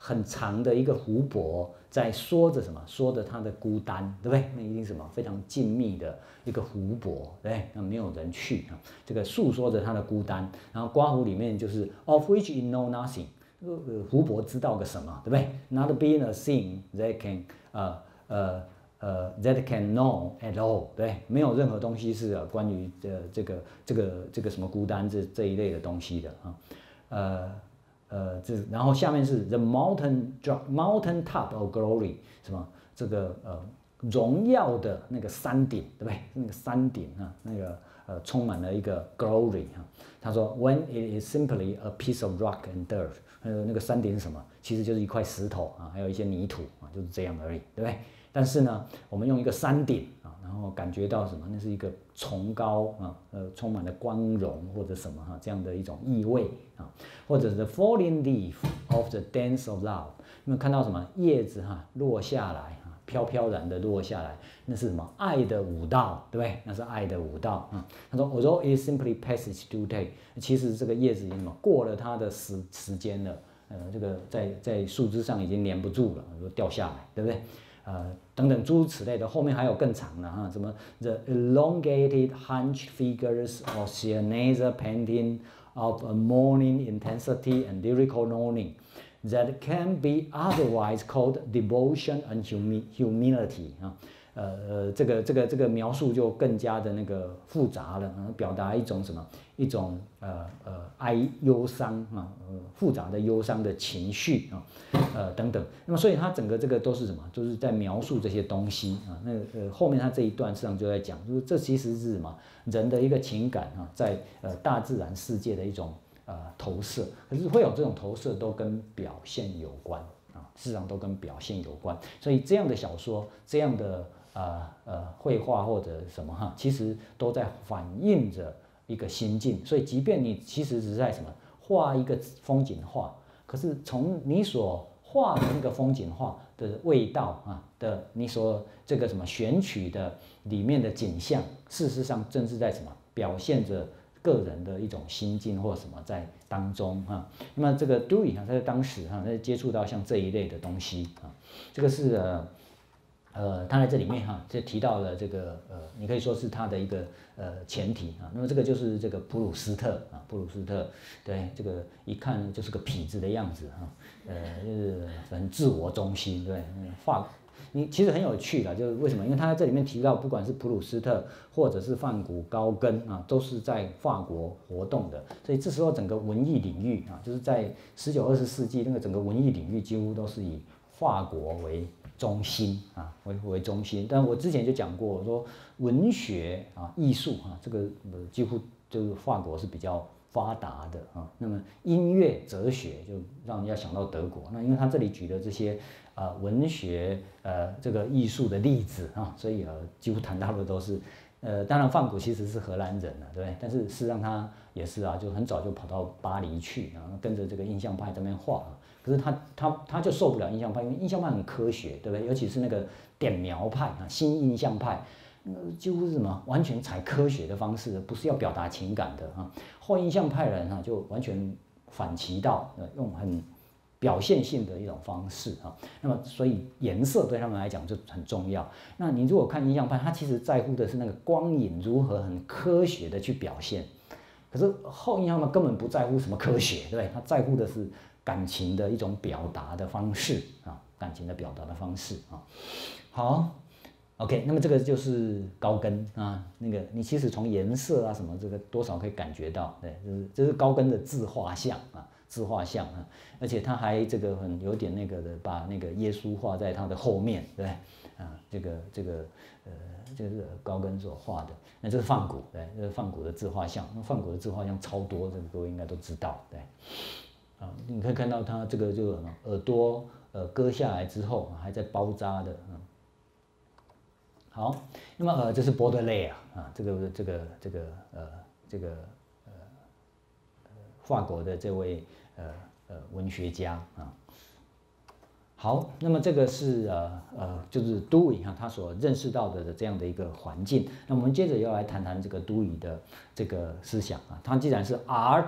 很长的一个湖泊，在说着什么？说着它的孤单，对不对？那一定是什么？非常静谧的一个湖泊，对不对？那没有人去啊，这个诉说着它的孤单。然后刮胡里面就是 of which you know nothing， 呃，湖泊知道个什么，对不对 ？Not being a thing that can 呃呃呃 that can know at all， 对，没有任何东西是关于呃这个这个这个什么孤单这这一类的东西的啊，呃。呃，这然后下面是 the mountain mountain top of glory， 什么这个呃荣耀的那个山顶，对不对？那个山顶啊，那个呃充满了一个 glory 啊。他说 when it is simply a piece of rock and dirt， 呃那个山顶是什么？其实就是一块石头啊，还有一些泥土啊，就是这样而已，对不对？但是呢，我们用一个山顶啊，然后感觉到什么？那是一个崇高啊，呃，充满了光荣或者什么哈、啊、这样的一种意味啊，或者是 the falling leaf of the dance of love， 你们看到什么？叶子哈、啊、落下来啊，飘飘然的落下来，那是什么？爱的舞蹈，对不对？那是爱的舞蹈啊。他说 ，although it simply passes to take， 其实这个叶子已经什么过了它的时时间了，呃，这个在在树枝上已经粘不住了，掉下来，对不对？呃，等等诸如此类的，后面还有更长的哈，什么 the elongated hunched figures of Sienese painting of a morning intensity and lyrical longing that can be otherwise called devotion and humility 啊，呃呃，这个这个这个描述就更加的那个复杂了，啊，表达一种什么？一种呃呃哀忧伤啊，呃复杂的忧伤的情绪啊，呃等等。那么所以它整个这个都是什么？就是在描述这些东西啊。那呃后面它这一段实际上就在讲，就是这其实是什么？人的一个情感啊，在呃大自然世界的一种呃投射。可是会有这种投射都跟表现有关啊，事实上都跟表现有关。所以这样的小说，这样的呃呃绘画或者什么哈，其实都在反映着一个心境。所以即便你其实只是在什么画一个风景画，可是从你所画的那个风景画的味道啊的，你所这个什么选取的里面的景象，事实上正是在什么表现着个人的一种心境或什么在当中哈。那么这个 Dewey 他在当时哈，他接触到像这一类的东西啊，这个是呃。呃，他在这里面哈，就提到了这个呃，你可以说是他的一个呃前提啊。那么这个就是这个普鲁斯特啊，普鲁斯特，对，这个一看就是个痞子的样子哈，呃，就是很自我中心，对，法，你其实很有趣的，就是为什么？因为他在这里面提到，不管是普鲁斯特或者是梵谷、高更啊，都是在法国活动的，所以这时候整个文艺领域啊，就是在十九、二十世纪那个整个文艺领域几乎都是以法国为中心啊，为为中心，但我之前就讲过，我说文学啊、艺术啊，这个呃几乎就是法国是比较发达的啊。那么音乐、哲学就让人家想到德国。那因为他这里举的这些啊、呃、文学呃这个艺术的例子啊，所以呃几乎谈到的都是呃，当然梵谷其实是荷兰人啊，对不对？但是事实上他也是啊，就很早就跑到巴黎去，然后跟着这个印象派这边画啊。可是他他他就受不了印象派，因为印象派很科学，对不对？尤其是那个点描派啊，新印象派，呃，几乎是什么完全采科学的方式，不是要表达情感的啊。后印象派人啊，就完全反其道，呃，用很表现性的一种方式啊。那么所以颜色对他们来讲就很重要。那你如果看印象派，他其实在乎的是那个光影如何很科学的去表现。可是后印象派根本不在乎什么科学，对不对？他在乎的是感情的一种表达的方式啊，感情的表达的方式啊。好 ，OK， 那么这个就是高更啊，那个你其实从颜色啊什么这个多少可以感觉到，对，就是这是高更的自画像啊，自画像啊，而且他还这个很有点那个的，把那个耶稣画在他的后面，对，啊，这个这个呃，这是高更所画的，那这是梵谷，对，这是梵谷的自画像，那梵谷的自画像超多，这个各位应该都知道，对。啊，你可以看到它这个就耳朵呃割下来之后还在包扎的，嗯。好，那么呃这是波德莱尔啊，这个这个这个呃这个呃法国的这位呃呃文学家啊。好，那么这个是呃呃就是 Dewey 哈他所认识到的这样的一个环境。那我们接着要来谈谈这个 Dewey 的这个思想啊，他既然是 art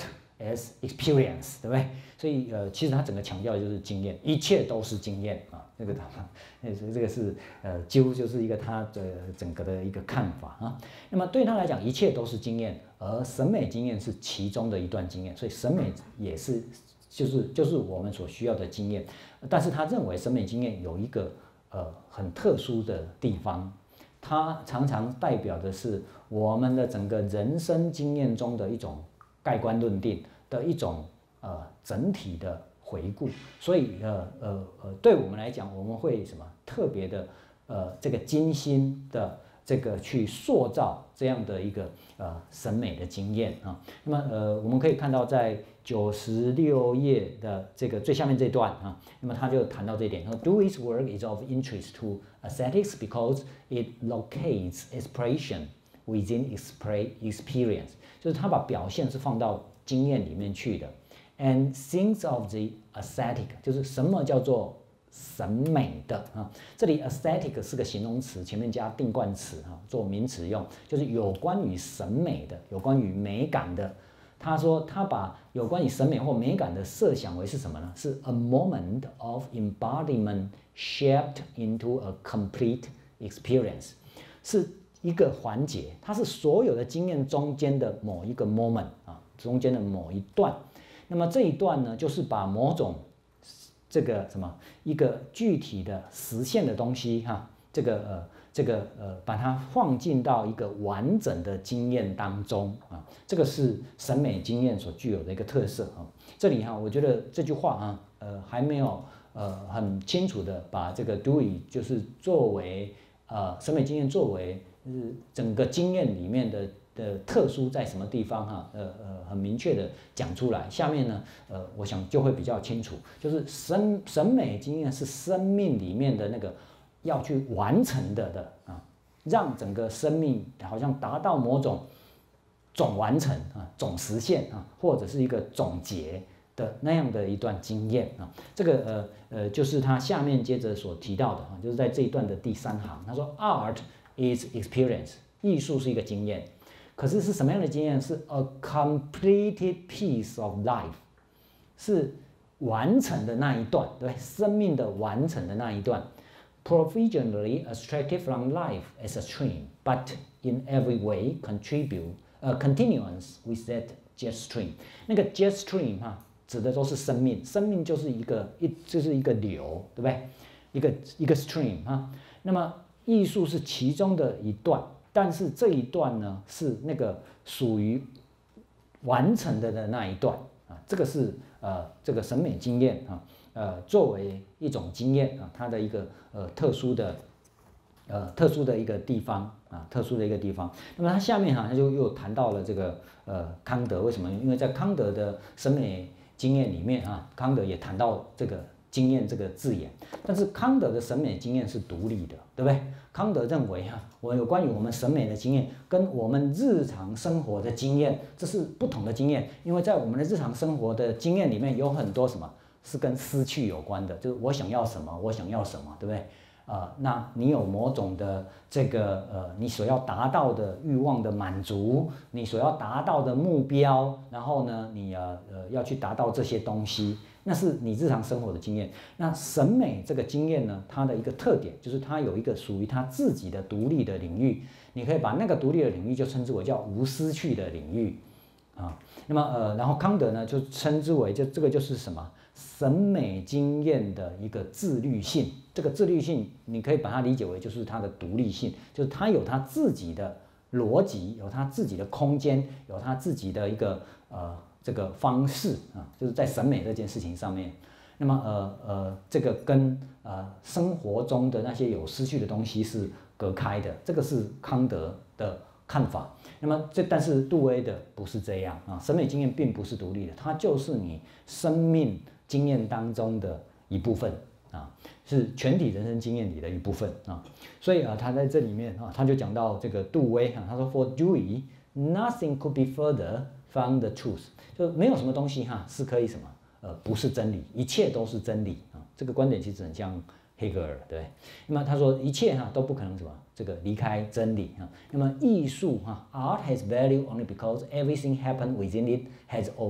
as experience， 对不对？所以呃，其实他整个强调的就是经验，一切都是经验啊。这个他，这个是呃，几乎就是一个他的整个的一个看法啊。那么对他来讲，一切都是经验，而审美经验是其中的一段经验，所以审美也是就是就是我们所需要的经验。但是他认为审美经验有一个呃很特殊的地方。它常常代表的是我们的整个人生经验中的一种盖棺论定的一种呃整体的回顾，所以呃呃呃，对我们来讲，我们会什么特别的呃这个精心的这个去塑造这样的一个呃审美的经验啊。那么呃我们可以看到在九十六页的这个最下面这段啊，那么他就谈到这一点，说 Dewey's work is of interest to aesthetics because it locates expression within experience， 就是他把表现是放到经验里面去的 ，and thinks of the aesthetic， 就是什么叫做审美的啊？这里 aesthetic 是个形容词，前面加定冠词啊，做名词用，就是有关于审美的，有关于美感的。他说，他把有关于审美或美感的设想为是什么呢？是 a moment of embodiment shaped into a complete experience， 是一个环节，它是所有的经验中间的某一个 moment 啊，中间的某一段。那么这一段呢，就是把某种这个什么一个具体的实现的东西哈，这个呃。这个呃，把它放进到一个完整的经验当中啊，这个是审美经验所具有的一个特色啊。这里哈，我觉得这句话啊，呃，还没有呃很清楚的把这个 Dewey 就是作为呃审美经验作为呃整个经验里面的的特殊在什么地方哈，呃呃很明确的讲出来。下面呢，呃，我想就会比较清楚，就是审审美经验是生命里面的那个。要去完成的的啊，让整个生命好像达到某种总完成啊、总实现啊，或者是一个总结的那样的一段经验啊。这个呃呃，就是他下面接着所提到的啊，就是在这一段的第三行，他说 Art is experience， 艺术是一个经验，可是是什么样的经验？是 a completed piece of life， 是完成的那一段，对，生命的完成的那一段。Provisionally extracted from life as a stream, but in every way contribute, uh, continuance with that jet stream. 那个 jet stream 哈，指的都是生命，生命就是一个一就是一个流，对不对？一个一个 stream 哈。那么艺术是其中的一段，但是这一段呢是那个属于完成的的那一段啊，这个是呃这个审美经验啊。呃，作为一种经验啊，它的一个呃特殊的呃特殊的一个地方啊，特殊的一个地方。那么它下面哈、啊，它就又谈到了这个呃康德，为什么？因为在康德的审美经验里面啊，康德也谈到这个经验这个字眼，但是康德的审美经验是独立的，对不对？康德认为哈、啊，我有关于我们审美的经验跟我们日常生活的经验，这是不同的经验，因为在我们的日常生活的经验里面有很多什么？是跟失去有关的，就是我想要什么，我想要什么，对不对？呃，那你有某种的这个呃，你所要达到的欲望的满足，你所要达到的目标，然后呢，你呃呃要去达到这些东西，那是你日常生活的经验。那审美这个经验呢，它的一个特点就是它有一个属于它自己的独立的领域，你可以把那个独立的领域就称之为叫无失去的领域啊。那么呃，然后康德呢就称之为就这个就是什么？审美经验的一个自律性，这个自律性你可以把它理解为就是它的独立性，就是它有它自己的逻辑，有它自己的空间，有它自己的一个呃这个方式啊，就是在审美这件事情上面。那么呃呃，这个跟呃生活中的那些有失去的东西是隔开的，这个是康德的看法。那么这但是杜威的不是这样啊，审美经验并不是独立的，它就是你生命经验当中的一部分啊，是全体人生经验里的一部分啊。所以啊，他在这里面啊，他就讲到这个杜威啊，他说 For Dewey, nothing could be further from the truth， 就没有什么东西哈是可以什么呃不是真理，一切都是真理啊。这个观点其实很像黑格尔，对。那么他说一切哈都不可能什么这个离开真理啊。那么艺术哈 ，Art has value only because everything happened within it has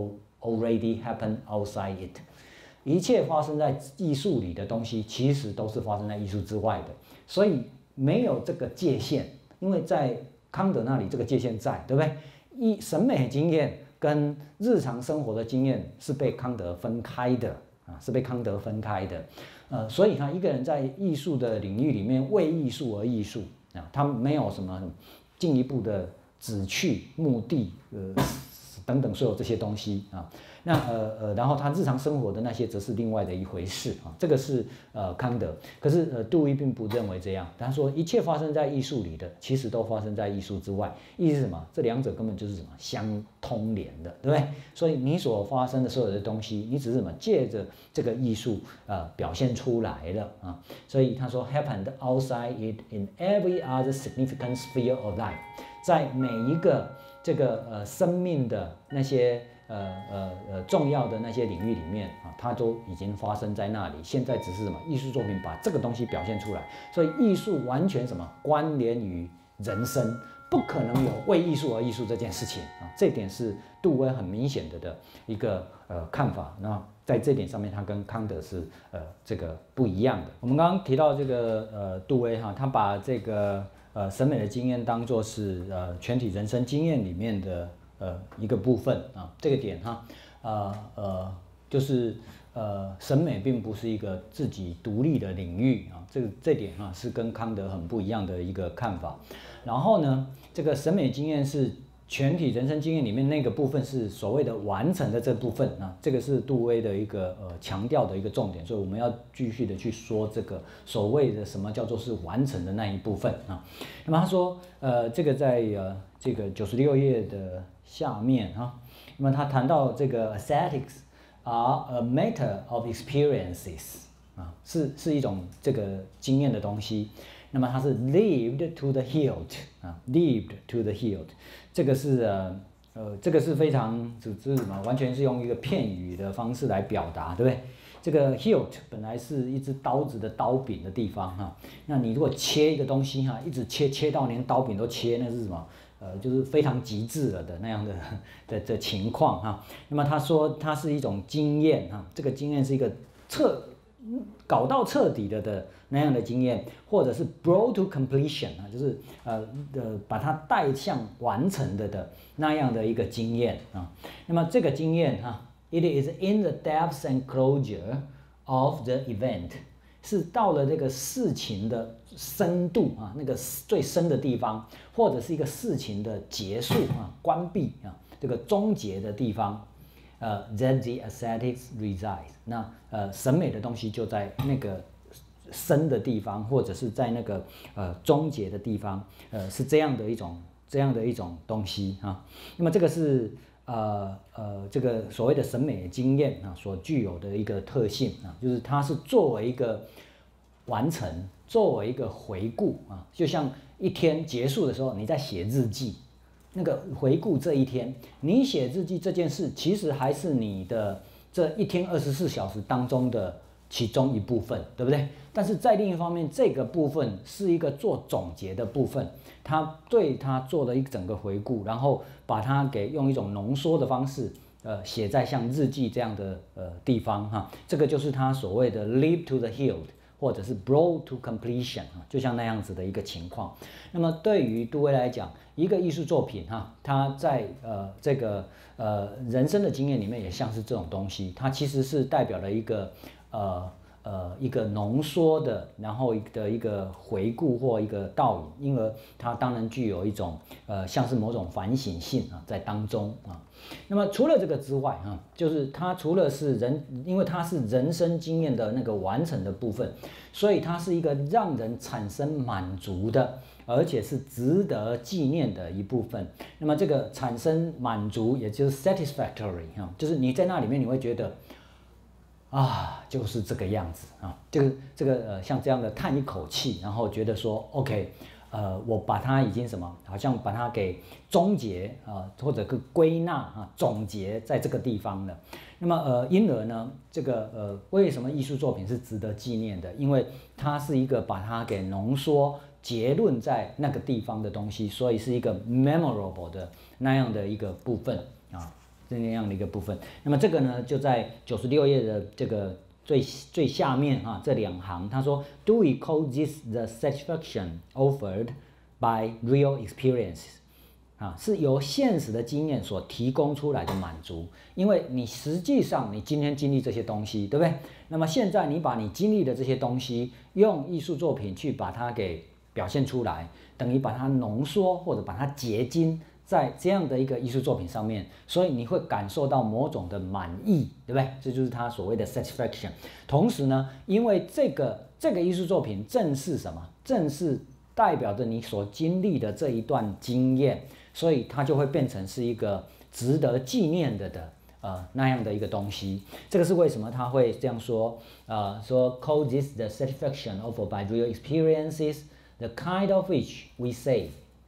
already happened outside it。一切发生在艺术里的东西，其实都是发生在艺术之外的，所以没有这个界限，因为在康德那里这个界限在，对不对？艺审美经验跟日常生活的经验是被康德分开的啊，是被康德分开的。呃，所以他一个人在艺术的领域里面为艺术而艺术啊，他没有什么进一步的旨趣、目的，呃等等所有这些东西啊。那呃呃，然后他日常生活的那些则是另外的一回事啊，这个是呃康德。可是呃杜威并不认为这样，他说一切发生在艺术里的，其实都发生在艺术之外。意思是什么？这两者根本就是什么相通连的，对不对？所以你所发生的所有的东西，你只是什么借着这个艺术呃表现出来了啊。所以他说 happened outside it in every other significant sphere of life， 在每一个这个呃生命的那些。呃呃呃，重要的那些领域里面啊，它都已经发生在那里。现在只是什么艺术作品把这个东西表现出来，所以艺术完全什么关联于人生，不可能有为艺术而艺术这件事情啊。这点是杜威很明显的的一个呃看法。那在这点上面，他跟康德是呃这个不一样的。我们刚刚提到这个呃杜威哈，他把这个呃审美的经验当作是呃全体人生经验里面的。呃，一个部分啊，这个点哈，呃呃，就是呃，审美并不是一个自己独立的领域啊，这个这点哈是跟康德很不一样的一个看法。然后呢，这个审美经验是全体人生经验里面那个部分是所谓的完成的这部分啊，这个是杜威的一个呃强调的一个重点，所以我们要继续的去说这个所谓的什么叫做是完成的那一部分啊。那么他说，呃，这个在呃这个九十六页的。下面哈，那么他谈到这个 aesthetics are a matter of experiences 啊，是是一种这个经验的东西。那么它是 lived to the hilt 啊 ，lived to the hilt， 这个是呃呃这个是非常这这是什么？完全是用一个片语的方式来表达，对不对？这个 hilt 本来是一只刀子的刀柄的地方哈，那你如果切一个东西哈，一直切切到连刀柄都切，那是什么？呃，就是非常极致了的那样的的的情况哈。那么他说它是一种经验哈，这个经验是一个彻搞到彻底的的那样的经验，或者是 brought to completion 啊，就是呃呃把它带向完成的的那样的一个经验啊。那么这个经验哈 ，it is in the depth and closure of the event。是到了这个事情的深度啊，那个最深的地方，或者是一个事情的结束啊、关闭啊，这个终结的地方，呃 ，that the aesthetics resides。那呃，审美的东西就在那个深的地方，或者是在那个呃终结的地方，呃，是这样的一种这样的一种东西啊。那么这个是。呃呃，这个所谓的审美经验啊，所具有的一个特性啊，就是它是作为一个完成，作为一个回顾啊，就像一天结束的时候，你在写日记，那个回顾这一天，你写日记这件事，其实还是你的这一天二十四小时当中的其中一部分，对不对？但是在另一方面，这个部分是一个做总结的部分，他对他做了一整个回顾，然后把它给用一种浓缩的方式，呃，写在像日记这样的呃地方哈，这个就是他所谓的 live to the hilt， 或者是 brought to completion 啊，就像那样子的一个情况。那么对于杜威来讲，一个艺术作品哈，它在呃这个呃人生的经验里面也像是这种东西，它其实是代表了一个呃。呃，一个浓缩的，然后的一个回顾或一个倒影，因而它当然具有一种呃，像是某种反省性啊，在当中啊。那么除了这个之外啊，就是它除了是人，因为它是人生经验的那个完成的部分，所以它是一个让人产生满足的，而且是值得纪念的一部分。那么这个产生满足，也就是 satisfactory 啊，就是你在那里面你会觉得。啊，就是这个样子啊，就是这个呃，像这样的叹一口气，然后觉得说 ，OK， 呃，我把它已经什么，好像把它给终结啊，或者个归纳啊，总结在这个地方了。那么呃，因而呢，这个呃，为什么艺术作品是值得纪念的？因为它是一个把它给浓缩结论在那个地方的东西，所以是一个 memorable 的那样的一个部分啊。 这样的一个部分。那么这个呢，就在九十六页的这个最最下面哈、啊，这两行他说 ，Dewey calls this the satisfaction offered by real experiences。啊，是由现实的经验所提供出来的满足，因为你实际上你今天经历这些东西，对不对？那么现在你把你经历的这些东西，用艺术作品去把它给表现出来，等于把它浓缩或者把它结晶在这样的一个艺术作品上面，所以你会感受到某种的满意，对不对？这就是他所谓的 satisfaction。同时呢，因为这个这个艺术作品正是什么？正是代表着你所经历的这一段经验。所以它就会变成是一个值得纪念的的呃那样的一个东西。这个是为什么他会这样说？呃，说 call this the satisfaction offered by real experiences, the kind of which we say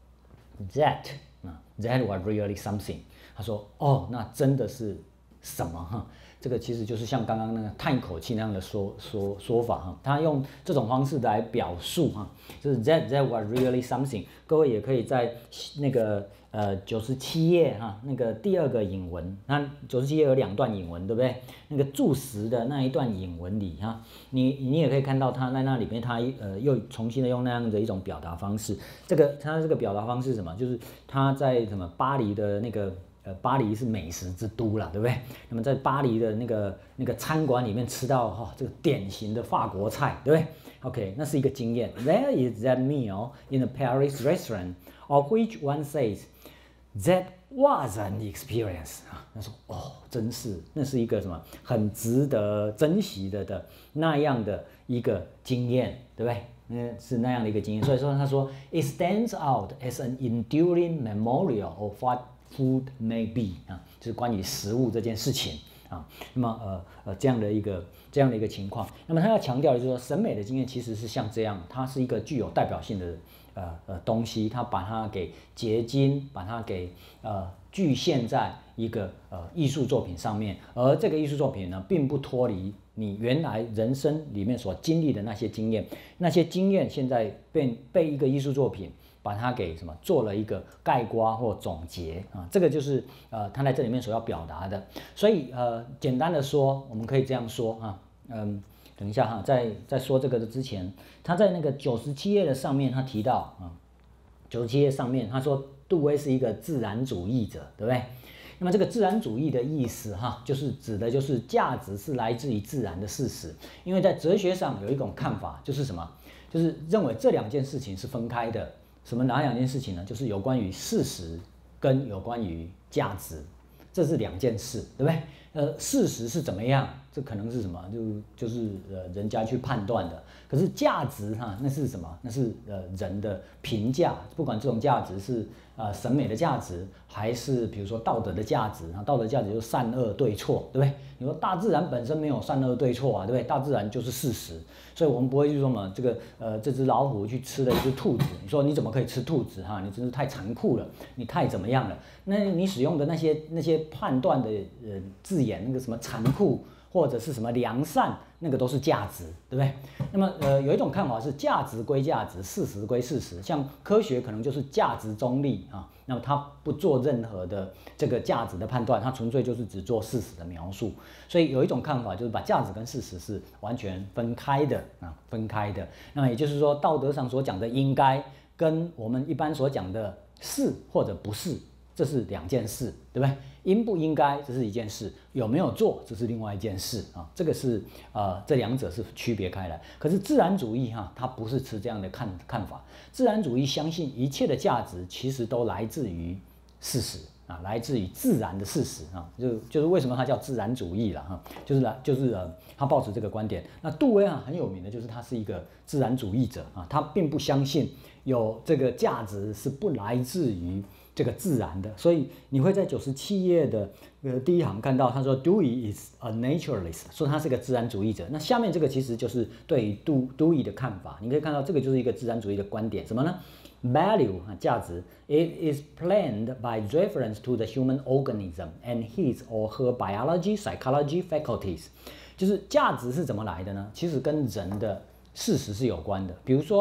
that 啊 that was really something。他说哦，那真的是什么哈？这个其实就是像刚刚那个叹一口气那样的说说说法哈，他用这种方式来表述哈，就是 that that was really something。各位也可以在那个呃九十七页哈，那个第二个引文，那九十七页有两段引文，对不对？那个注释的那一段引文里哈，你你也可以看到他在那里面他呃又重新的用那样的一种表达方式。这个他这个表达方式是什么？就是他在什么巴黎的那个。呃，巴黎是美食之都啦，对不对？那么在巴黎的那个那个餐馆里面吃到哈、哦、这个典型的法国菜，对不对 ？OK， 那是一个经验。There is that meal in a Paris restaurant of which one says that was an experience 啊，他说哦，真是，那是一个什么很值得珍惜的的那样的一个经验，对不对？嗯，是那样的一个经验。所以说，他说 it stands out as an enduring memorial of what food may be 啊，就是关于食物这件事情啊。那么呃呃这样的一个这样的一个情况，那么他要强调的就是说，审美的经验其实是像这样，它是一个具有代表性的呃呃东西，它把它给结晶，把它给呃具现在一个呃艺术作品上面，而这个艺术作品呢，并不脱离你原来人生里面所经历的那些经验，那些经验现在被被一个艺术作品。把它给什么做了一个概括或总结啊，这个就是呃他在这里面所要表达的。所以呃简单的说，我们可以这样说啊，嗯，等一下哈，在在说这个的之前，他在那个九十七页的上面，他提到啊，九十七页上面他说杜威是一个自然主义者，对不对？那么这个自然主义的意思哈，就是指的就是价值是来自于自然的事实，因为在哲学上有一种看法，就是什么，就是认为这两件事情是分开的。什么哪两件事情呢？就是有关于事实跟有关于价值，这是两件事，对不对？呃，事实是怎么样？这可能是什么？就就是呃人家去判断的。可是价值哈，那是什么？那是呃人的评价，不管这种价值是呃审美的价值，还是比如说道德的价值啊，道德价值就是善恶对错，对不对？你说大自然本身没有善恶对错啊，对不对？大自然就是事实，所以我们不会去说嘛，这个呃这只老虎去吃了一只兔子，你说你怎么可以吃兔子哈？你真是太残酷了，你太怎么样了？那你使用的那些那些判断的呃字眼，那个什么残酷或者是什么良善，那个都是价值，对不对？那么呃有一种看法是价值归价值，事实归事实，像科学可能就是价值中立啊。那么它不做任何的这个价值的判断，它纯粹就是只做事实的描述。所以有一种看法就是把价值跟事实是完全分开的啊，分开的。那么也就是说，道德上所讲的应该，跟我们一般所讲的是或者不是，这是两件事，对不对？应不应该这是一件事，有没有做这是另外一件事啊。这个是呃这两者是区别开来。可是自然主义哈，它不是持这样的看看法。自然主义相信一切的价值其实都来自于事实啊，来自于自然的事实啊，就就是为什么它叫自然主义了哈，就是来就是呃他抱持这个观点。那杜威啊很有名的就是他是一个自然主义者啊，他并不相信有这个价值是不来自于这个自然的，所以你会在九十七页的呃第一行看到他说 Dewey is a naturalist， 说他是个自然主义者。那下面这个其实就是对于杜 Dewey 的看法，你可以看到这个就是一个自然主义的观点，什么呢 ？Value 啊，价值 ，it is planned by reference to the human organism and his or her biology, psychology, faculties。就是价值是怎么来的呢？其实跟人的事实是有关的。比如说，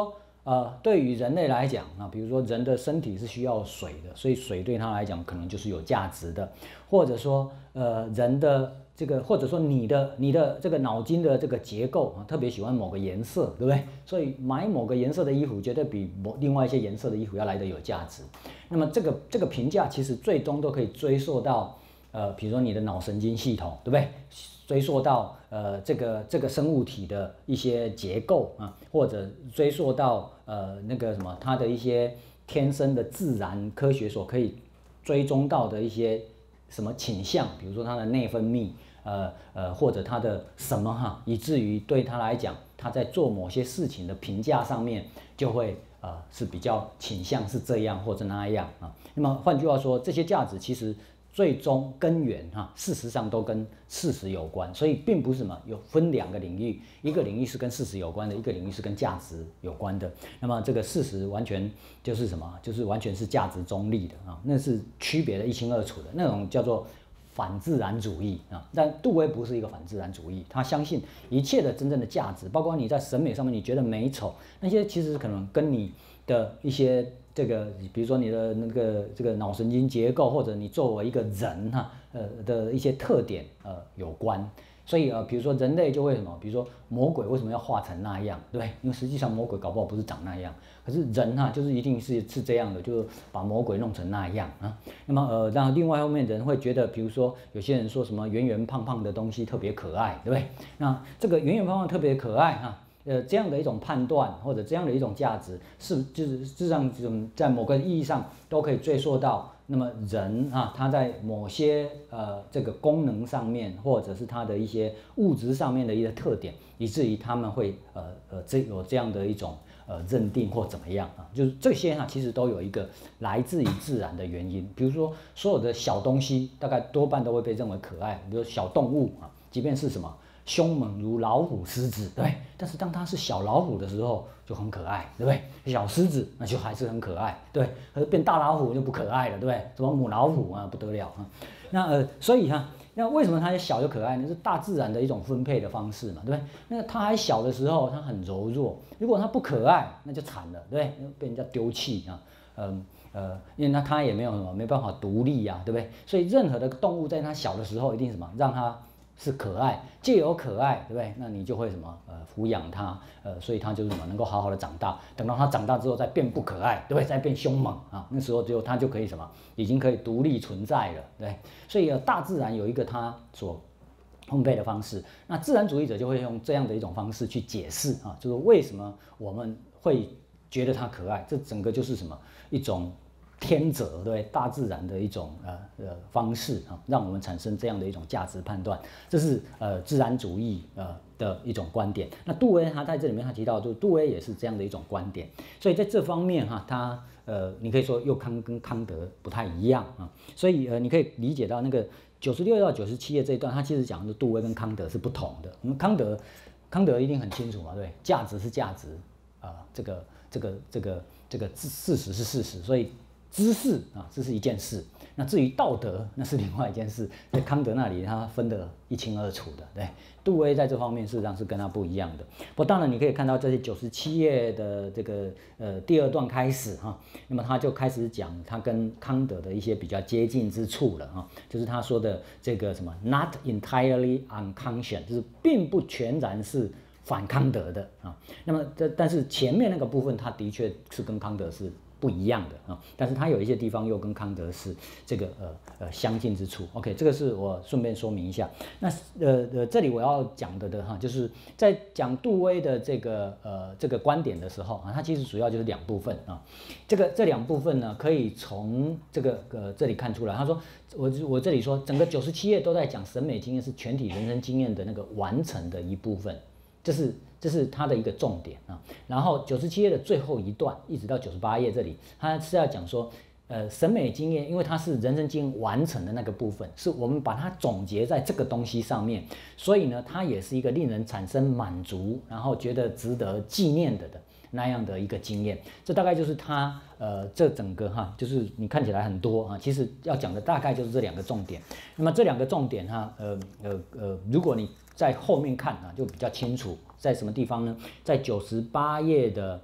呃，对于人类来讲啊，比如说人的身体是需要水的，所以水对他来讲可能就是有价值的，或者说呃人的这个，或者说你的你的这个脑筋的这个结构啊，特别喜欢某个颜色，对不对？所以买某个颜色的衣服，绝对比某另外一些颜色的衣服要来得有价值。那么这个这个评价其实最终都可以追溯到呃，比如说你的脑神经系统，对不对？追溯到呃这个这个生物体的一些结构啊，或者追溯到呃那个什么它的一些天生的自然科学所可以追踪到的一些什么倾向，比如说它的内分泌，呃呃或者它的什么哈，以至于对他来讲，他在做某些事情的评价上面就会呃是比较倾向是这样或者那样啊。那么换句话说，这些价值其实最终根源哈，事实上都跟事实有关，所以并不是什么有分两个领域，一个领域是跟事实有关的，一个领域是跟价值有关的。那么这个事实完全就是什么，就是完全是价值中立的啊，那是区别的一清二楚的，那种叫做反自然主义啊。但杜威不是一个反自然主义，他相信一切的真正的价值，包括你在审美上面你觉得美丑，那些其实可能跟你的一些这个，比如说你的那个这个脑神经结构，或者你作为一个人哈，呃的一些特点呃有关。所以呃，比如说人类就会什么，比如说魔鬼为什么要画成那样，对不对？因为实际上魔鬼搞不好不是长那样，可是人哈、啊、就是一定是是这样的，就把魔鬼弄成那样啊。那么呃，然后另外后面人会觉得，比如说有些人说什么圆圆胖胖的东西特别可爱，对不对？那这个圆圆胖胖特别可爱哈。啊呃，这样的一种判断或者这样的一种价值，是就是事实上，在某个意义上都可以追溯到，那么人啊，他在某些呃这个功能上面，或者是他的一些物质上面的一个特点，以至于他们会呃呃这有这样的一种呃认定或怎么样啊，就是这些哈、啊，其实都有一个来自于自然的原因。比如说，所有的小东西大概多半都会被认为可爱，比如小动物啊，即便是什么。凶猛如老虎、狮子，对不对？但是当它是小老虎的时候，就很可爱，对不对？小狮子那就还是很可爱，对。可是变大老虎就不可爱了，对不对？什么母老虎啊，不得了啊！那呃，所以哈、啊，那为什么它小就可爱呢？是大自然的一种分配的方式嘛，对不对？那它还小的时候，它很柔弱；如果它不可爱，那就惨了，对不对？被人家丢弃啊，嗯。呃，因为那它也没有什么没办法独立啊，对不对？所以任何的动物在它小的时候，一定什么让它是可爱，借由可爱，对不对？那你就会什么呃抚养它，呃，所以它就是什么能够好好的长大。等到它长大之后再变不可爱，对不对？再变凶猛啊，那时候就它就可以什么，已经可以独立存在了，对。所以、呃、大自然有一个它所烘焙的方式，那自然主义者就会用这样的一种方式去解释啊，就是为什么我们会觉得它可爱，这整个就是什么一种。天择对大自然的一种呃呃方式啊，让我们产生这样的一种价值判断，这是呃自然主义呃的一种观点。那杜威他在这里面他提到，就杜威也是这样的一种观点，所以在这方面哈，他呃你可以说又康跟康德不太一样啊，所以呃你可以理解到那个九十六到九十七页这一段，他其实讲的杜威跟康德是不同的。因为康德康德一定很清楚嘛，对，价值是价值啊、呃，这个这个这个这个事实是事实，所以。知识啊，这是一件事。那至于道德，那是另外一件事。在康德那里，他分得一清二楚的。对，杜威在这方面事实上是跟他不一样的。不过当然你可以看到这些九十七页的这个呃第二段开始哈，那么他就开始讲他跟康德的一些比较接近之处了哈，就是他说的这个什么 not entirely unconscious， 就是并不全然是反康德的啊。那么这但是前面那个部分，他的确是跟康德是。不一样的啊，但是它有一些地方又跟康德是这个呃呃相近之处。OK， 这个是我顺便说明一下。那呃呃，这里我要讲的的哈，就是在讲杜威的这个呃这个观点的时候啊，它其实主要就是两部分啊。这个这两部分呢，可以从这个呃这里看出来。他说我我这里说，整个九十七页都在讲审美经验是全体人生经验的那个完成的一部分，这是。这是它的一个重点啊，然后九十七页的最后一段，一直到九十八页这里，它是要讲说，呃，审美经验，因为它是人生经验完成的那个部分，是我们把它总结在这个东西上面，所以呢，它也是一个令人产生满足，然后觉得值得纪念的的那样的一个经验。这大概就是它，呃，这整个哈，就是你看起来很多啊，其实要讲的大概就是这两个重点。那么这两个重点哈，呃呃呃，如果你在后面看啊，就比较清楚。在什么地方呢？在九十八页的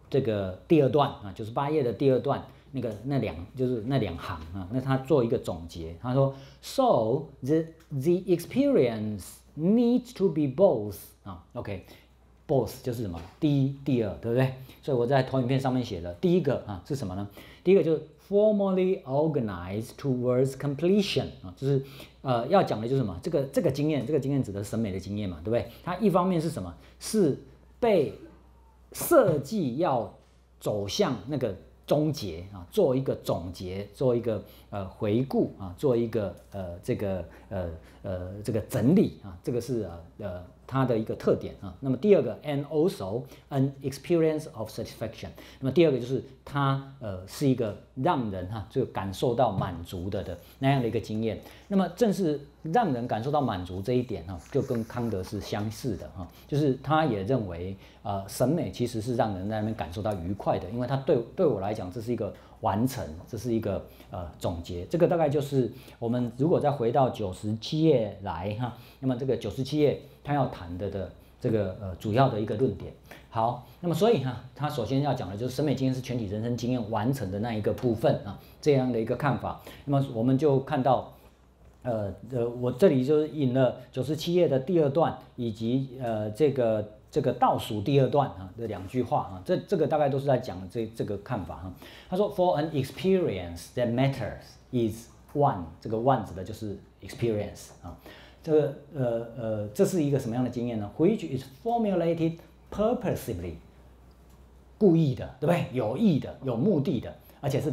这个第二段啊，九十八页的第二段。那个那两就是那两行啊，那他做一个总结，他说 ，So the the experience needs to be both 啊 ，OK，both 就是什么？第一、第二，对不对？所以我在投影片上面写的第一个啊是什么呢？第一个就是 formally organized towards completion 啊，就是呃要讲的就是什么？这个这个经验，这个经验指的是审美的经验嘛，对不对？它一方面是什么？是被设计要走向那个。终结啊，做一个总结，做一个呃回顾啊，做一个呃这个呃呃这个整理啊，这个是呃呃它的一个特点啊。那么第二个 ，and also an experience of satisfaction。那么第二个就是它呃是一个让人哈、啊、就感受到满足的的那样的一个经验。那么正是让人感受到满足这一点哈、啊，就跟康德是相似的哈、啊，就是他也认为呃审美其实是让人在那边感受到愉快的，因为他对对我来讲这是一个完成，这是一个呃总结。这个大概就是我们如果再回到九十七页来哈、啊，那么这个九十七页他要谈的的这个呃主要的一个论点。好，那么所以哈、啊，他首先要讲的就是审美经验是全体人生经验完成的那一个部分啊，这样的一个看法。那么我们就看到。呃呃，我这里就是引了九十七页的第二段，以及呃这个这个倒数第二段啊这两句话啊，这这个大概都是在讲这这个看法哈。他说 ，For an experience that matters is one， 这个 one 指的就是 experience 啊，这个呃呃这是一个什么样的经验呢 ？Which is formulated purposively， 故意的，对不对？有意的，有目的的，而且是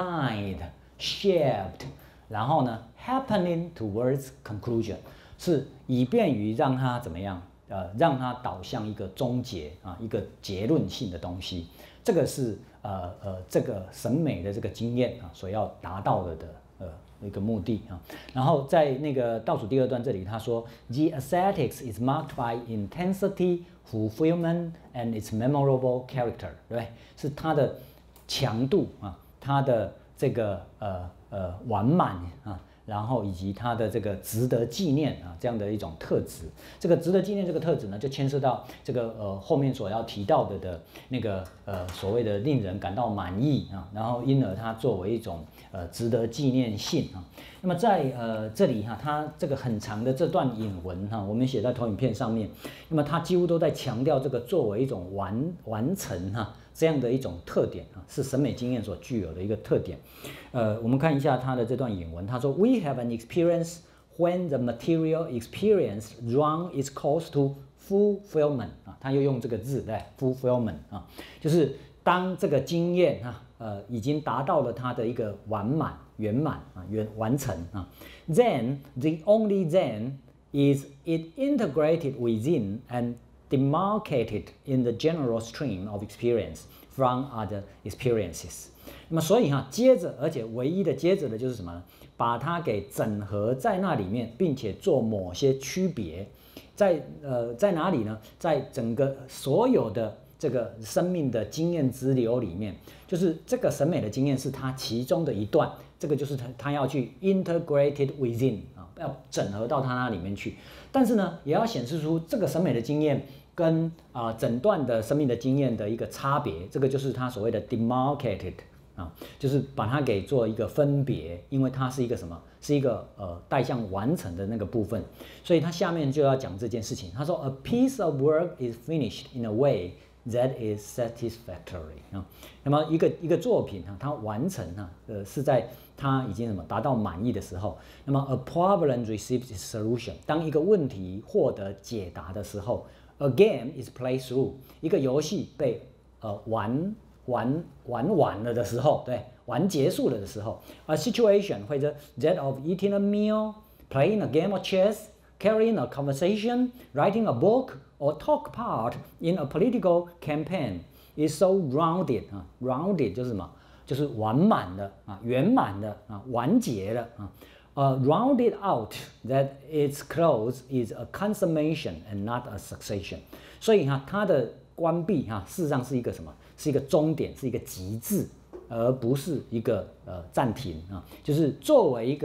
designed、shaped。然后呢 ，happening towards conclusion 是以便于让它怎么样？呃，让它导向一个终结啊，一个结论性的东西。这个是呃呃这个审美的这个经验啊所要达到的的呃一个目的啊。然后在那个倒数第二段这里，他说 ，The aesthetics is marked by intensity, fulfillment, and its memorable character， 对不对？是它的强度啊，它的这个呃。呃，完满啊，然后以及它的这个值得纪念啊这样的一种特质，这个值得纪念这个特质呢，就牵涉到这个呃后面所要提到的的那个呃所谓的令人感到满意啊，然后因而它作为一种呃值得纪念性啊。那么在呃这里哈、啊，它这个很长的这段引文哈、啊，我们写在投影片上面，那么它几乎都在强调这个作为一种完完成哈、啊。这样的一种特点啊，是审美经验所具有的一个特点。呃，我们看一下他的这段引文，他说 ：“We have an experience when the material experience run its course to fulfillment 啊，他又用这个字来 fulfillment 啊，就是当这个经验啊，呃，已经达到了它的一个完满、圆满啊、圆完成啊 ，then the only then is it integrated within and demarcated in the general stream of experience from other experiences。那么所以哈，接着而且唯一的接着的就是什么呢？把它给整合在那里面，并且做某些区别，在呃在哪里呢？在整个所有的这个生命的经验支流里面，就是这个审美的经验是它其中的一段，这个就是它它要去 integrated within 啊，要整合到它那里面去。但是呢，也要显示出这个审美的经验跟啊、呃、整段的生命的经验的一个差别，这个就是它所谓的 demarcated 啊，就是把它给做一个分别，因为它是一个什么？是一个呃带向完成的那个部分，所以它下面就要讲这件事情。他说 ，A piece of work is finished in a way that is satisfactory 啊，那么一个一个作品啊，它完成啊，呃是在它已经什么达到满意的时候，那么 a problem receives its solution， 当一个问题获得解答的时候 ，a game is played through， 一个游戏被呃玩玩玩完了的时候，对，玩结束了的时候 ，a situation 或者 that of eating a meal, playing a game of chess, carrying a conversation, writing a book, or talk part in a political campaign is so rounded 啊 ，rounded 就是什么？就是完满的啊，圆满的啊，完结的啊。呃、uh, ，rounded out that its close is a consummation and not a succession。所以哈，它的关闭哈，事实上是一个什么？是一个终点，是一个极致，而不是一个呃暂停啊。就是作为一个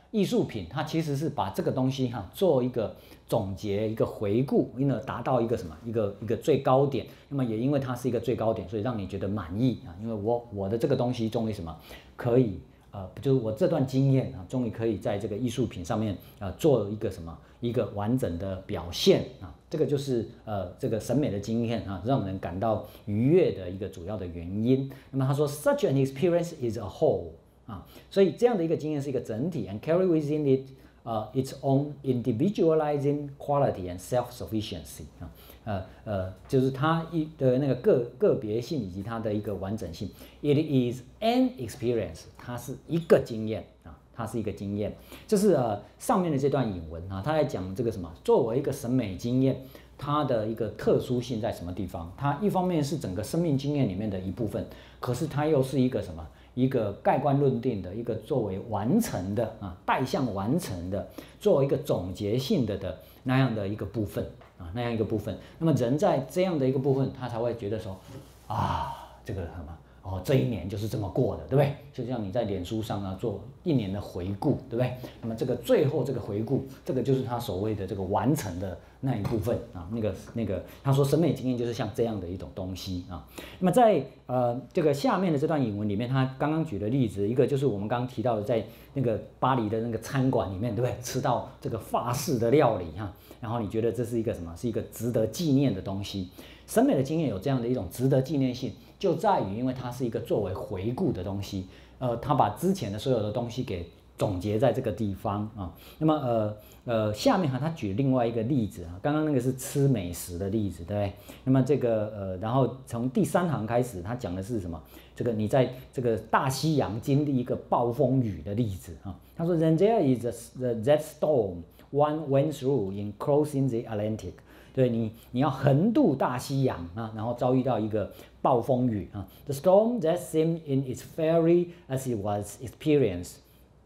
艺术品，它其实是把这个东西哈做一个总结、一个回顾，因而达到一个什么一个一个最高点。那么也因为它是一个最高点，所以让你觉得满意啊。因为我我的这个东西终于什么可以呃，就是我这段经验啊，终于可以在这个艺术品上面啊、呃、做一个什么一个完整的表现啊。这个就是呃这个审美的经验啊，让人感到愉悦的一个主要的原因。那么他说 ，such an experience is a whole 啊，所以这样的一个经验是一个整体 ，and carry within it 呃 its own individualizing quality and self-sufficiency 啊，呃呃，就是它一的那个个个别性以及它的一个完整性。It is an experience， 它是一个经验啊。它是一个经验，这是呃上面的这段引文啊，他在讲这个什么？作为一个审美经验，它的一个特殊性在什么地方？它一方面是整个生命经验里面的一部分，可是它又是一个什么？一个盖棺论定的一个作为完成的啊，带向完成的，作为一个总结性的的那样的一个部分啊，那样一个部分。那么人在这样的一个部分，他才会觉得说啊，这个什么？哦，这一年就是这么过的，对不对？就像你在脸书上啊做一年的回顾，对不对？那么这个最后这个回顾，这个就是他所谓的这个完成的那一部分啊。那个那个，他说审美经验就是像这样的一种东西啊。那么在呃这个下面的这段引文里面，他刚刚举的例子，一个就是我们刚刚提到的，在那个巴黎的那个餐馆里面，对不对？吃到这个法式的料理哈，然后你觉得这是一个什么？是一个值得纪念的东西。审美的经验有这样的一种值得纪念性。就在于，因为它是一个作为回顾的东西，呃，他把之前的所有的东西给总结在这个地方啊。那么，呃呃，下面哈，他举另外一个例子啊，刚刚那个是吃美食的例子，对不对？那么这个呃，然后从第三行开始，他讲的是什么？这个你在这个大西洋经历一个暴风雨的例子啊。他说 ，Then there is a, that storm one went through in crossing the Atlantic。对你，你要横渡大西洋啊，然后遭遇到一个暴风雨啊。The storm that seemed in its fury as it was experienced,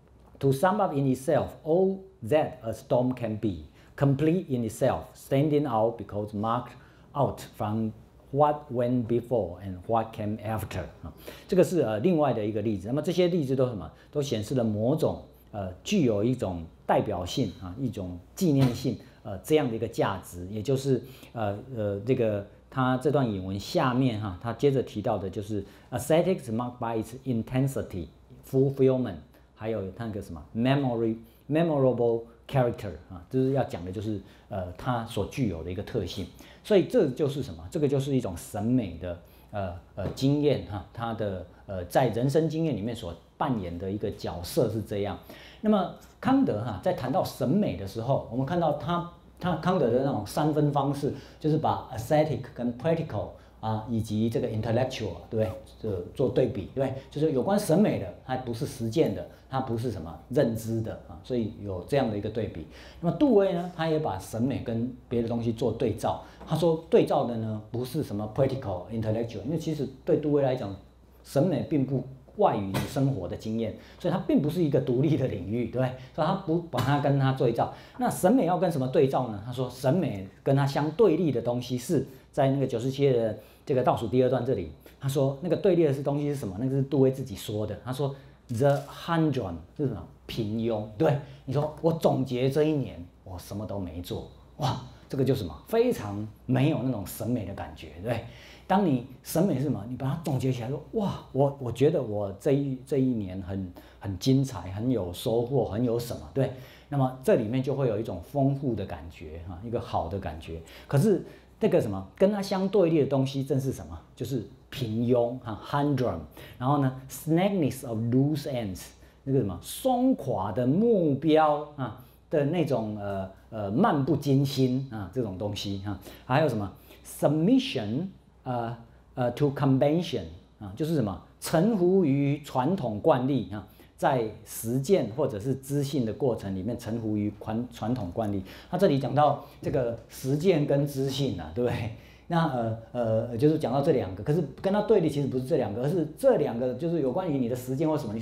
to sum up in itself all that a storm can be, complete in itself, standing out because marked out from what went before and what came after 啊。这个是呃另外的一个例子。那么这些例子都什么？都显示了某种呃具有一种代表性啊，一种纪念性。呃，这样的一个价值，也就是呃呃，这个他这段引文下面哈，他接着提到的就是 aesthetics marked by its intensity, fulfillment， 还有那个什么 memory memorable character 啊，就是要讲的就是呃它所具有的一个特性。所以这就是什么？这个就是一种审美的呃呃经验哈，它的呃在人生经验里面所扮演的一个角色是这样。那么康德哈在谈到审美的时候，我们看到他他康德的那种三分方式，就是把 aesthetic 跟 practical 啊以及这个 intellectual 对不对？这做对比，对不对？就是有关审美的，它不是实践的，它不是什么认知的啊，所以有这样的一个对比。那么杜威呢，他也把审美跟别的东西做对照。他说对照的呢不是什么 practical intellectual， 因为其实对杜威来讲，审美并不外于你生活的经验，所以它并不是一个独立的领域，对不对？所以他不把它跟它对照。那审美要跟什么对照呢？他说审美跟它相对立的东西是在那个九十七页的这个倒数第二段这里，他说那个对立的是东西是什么？那个是杜威自己说的。他说 the humdrum 是什么？平庸。对，你说我总结这一年我什么都没做，哇，这个就是什么？非常没有那种审美的感觉，对不对？当你审美是什么？你把它总结起来说，哇，我我觉得我这一这一年很很精彩，很有收获，很有什么？对，那么这里面就会有一种丰富的感觉哈，一个好的感觉。可是这个什么跟它相对立的东西，正是什么？就是平庸哈 ，humdrum。然后呢 ，slackness of loose ends， 那个什么松垮的目标啊的那种呃呃漫不经心啊这种东西哈，还有什么 submission。呃呃 ，to convention 啊，就是什么臣服于传统惯例啊，在实践或者是知性的过程里面臣服于传传统惯例。他这里讲到这个实践跟知性啊，对不对？那呃呃，就是讲到这两个，可是跟他对立其实不是这两个，而是这两个就是有关于你的实践或什么。你说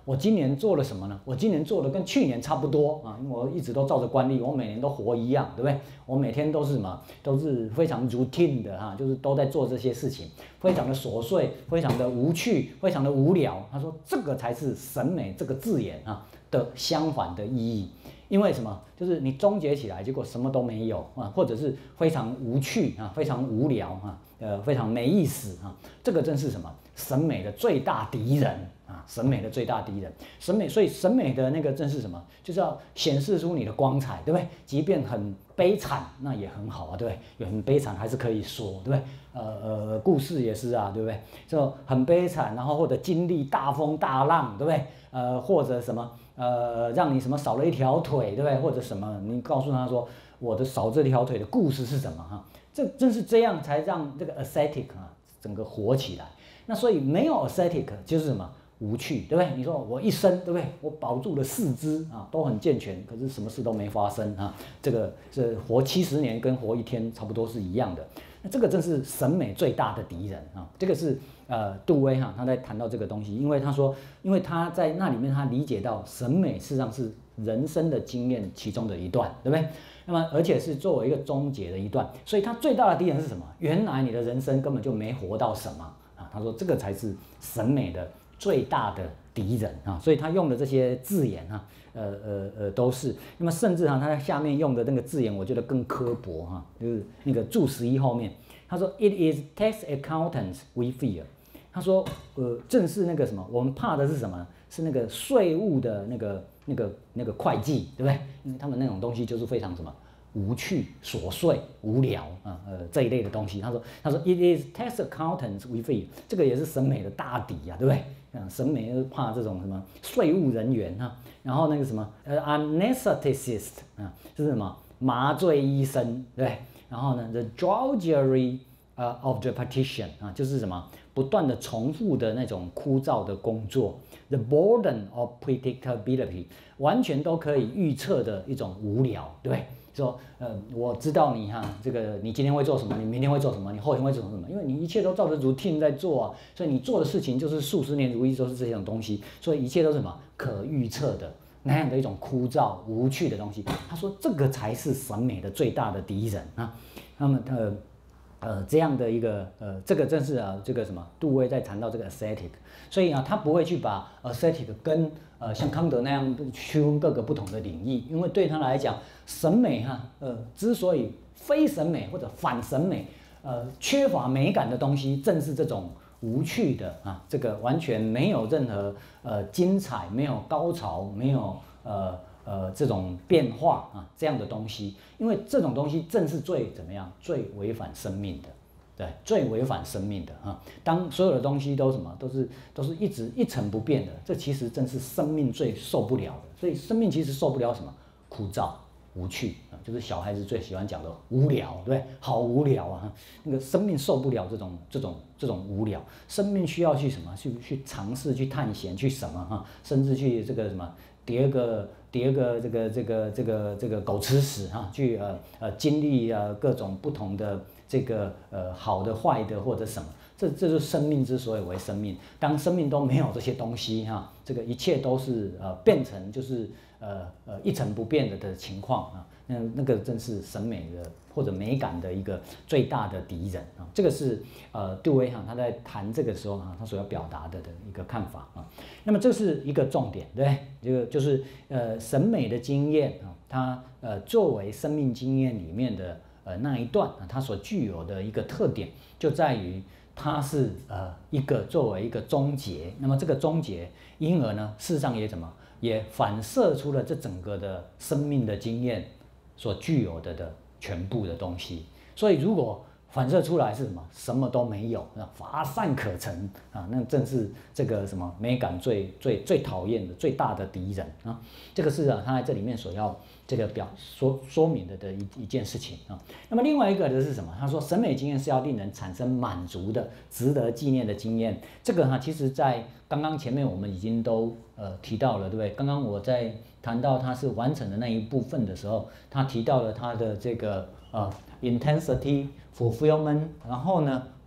我今年做了什么呢？我今年做的跟去年差不多啊，因为我一直都照着惯例，我每年都活一样，对不对？我每天都是什么，都是非常 routine 的哈，就是都在做这些事情，非常的琐碎，非常的无趣，非常的无聊。他说这个才是审美这个字眼啊的相反的意义。因为什么？就是你终结起来，结果什么都没有啊，或者是非常无趣啊，非常无聊啊，呃，非常没意思啊。这个正是什么？审美的最大敌人啊！审美的最大敌人，审美，所以审美的那个正是什么？就是要显示出你的光彩，对不对？即便很悲惨，那也很好啊，对不对？有很悲惨还是可以说，对不对？呃呃，故事也是啊，对不对？就很悲惨，然后或者经历大风大浪，对不对？呃，或者什么？呃，让你什么少了一条腿，对不对？或者什么，你告诉他说我的少这条腿的故事是什么哈？这正是这样才让这个 aesthetic 啊整个火起来。那所以没有 aesthetic 就是什么无趣，对不对？你说我一生，对不对？我保住了四肢啊，都很健全，可是什么事都没发生啊。这个是活七十年跟活一天差不多是一样的。那这个正是审美最大的敌人啊！这个是呃杜威哈他在谈到这个东西，因为他说，因为他在那里面他理解到审美事实上是人生的经验其中的一段，对不对？那么而且是作为一个终结的一段，所以他最大的敌人是什么？原来你的人生根本就没活到什么啊！他说这个才是审美的最大的敌人啊！所以他用的这些字眼啊。呃呃呃，都是。那么甚至哈、啊，他在下面用的那个字眼，我觉得更刻薄哈、啊，就是那个注十一后面，他说 "It is tax accountants we fear"， 他说呃，正是那个什么，我们怕的是什么？是那个税务的那个那个那个会计，对不对？因为他们那种东西就是非常什么无趣、琐碎、无聊啊呃这一类的东西。他说他说 "It is tax accountants we fear"， 这个也是审美的大敌呀、啊，对不对？啊，审美是怕这种什么税务人员哈、啊，然后那个什么呃 anesthetist 啊，就是什么麻醉医生，对，然后呢 the drudgery 呃 of repetition 啊，就是什么不断的重复的那种枯燥的工作 ，the burden of predictability 完全都可以预测的一种无聊，对不对？说，呃，我知道你哈，这个你今天会做什么，你明天会做什么，你后天会做什么，因为你一切都照着 routine 在做啊，所以你做的事情就是数十年如一，都是这种东西，所以一切都是什么可预测的那样的一种枯燥无趣的东西。他说这个才是审美的最大的敌人啊。那么呃呃这样的一个呃这个正是啊这个什么杜威在谈到这个 aesthetic， 所以啊他不会去把 aesthetic 跟呃，像康德那样区分各个不同的领域，因为对他来讲，审美哈，呃，之所以非审美或者反审美，呃，缺乏美感的东西，正是这种无趣的啊，这个完全没有任何呃精彩、没有高潮、没有呃呃这种变化啊这样的东西，因为这种东西正是最怎么样，最违反生命的。对，最违反生命的啊！当所有的东西都什么，都是都是一直一成不变的，这其实正是生命最受不了的。所以生命其实受不了什么枯燥无趣啊，就是小孩子最喜欢讲的无聊，对不对？好无聊啊！那个生命受不了这种这种这种无聊，生命需要去什么？去去尝试，去探险，去什么哈？甚至去这个什么叠个叠个这个这个这个这个狗吃屎哈，去呃呃经历呃各种不同的。这个呃好的坏的或者什么，这这就是生命之所以为生命。当生命都没有这些东西哈，这个一切都是呃变成就是呃呃一成不变的的情况啊，那那个正是审美的或者美感的一个最大的敌人啊。这个是呃杜威哈他在谈这个时候哈他所要表达的的一个看法啊。那么这是一个重点，对，这个就是呃审美的经验啊，它呃作为生命经验里面的。呃，那一段啊，它所具有的一个特点，就在于它是呃一个作为一个终结，那么这个终结，因而呢，事实上也怎么，也反射出了这整个的生命的经验所具有的的全部的东西。所以如果反射出来是什么？什么都没有，乏善可陈啊！那正是这个什么美感最最最讨厌的最大的敌人啊！这个是啊，他在这里面所要这个表说说明的的一一件事情啊。那么另外一个的是什么？他说审美经验是要令人产生满足的、值得纪念的经验。这个哈，其实在刚刚前面我们已经都呃提到了，对不对？刚刚我在谈到他是完成的那一部分的时候，他提到了他的这个呃 intensity。fulfillment， 然后呢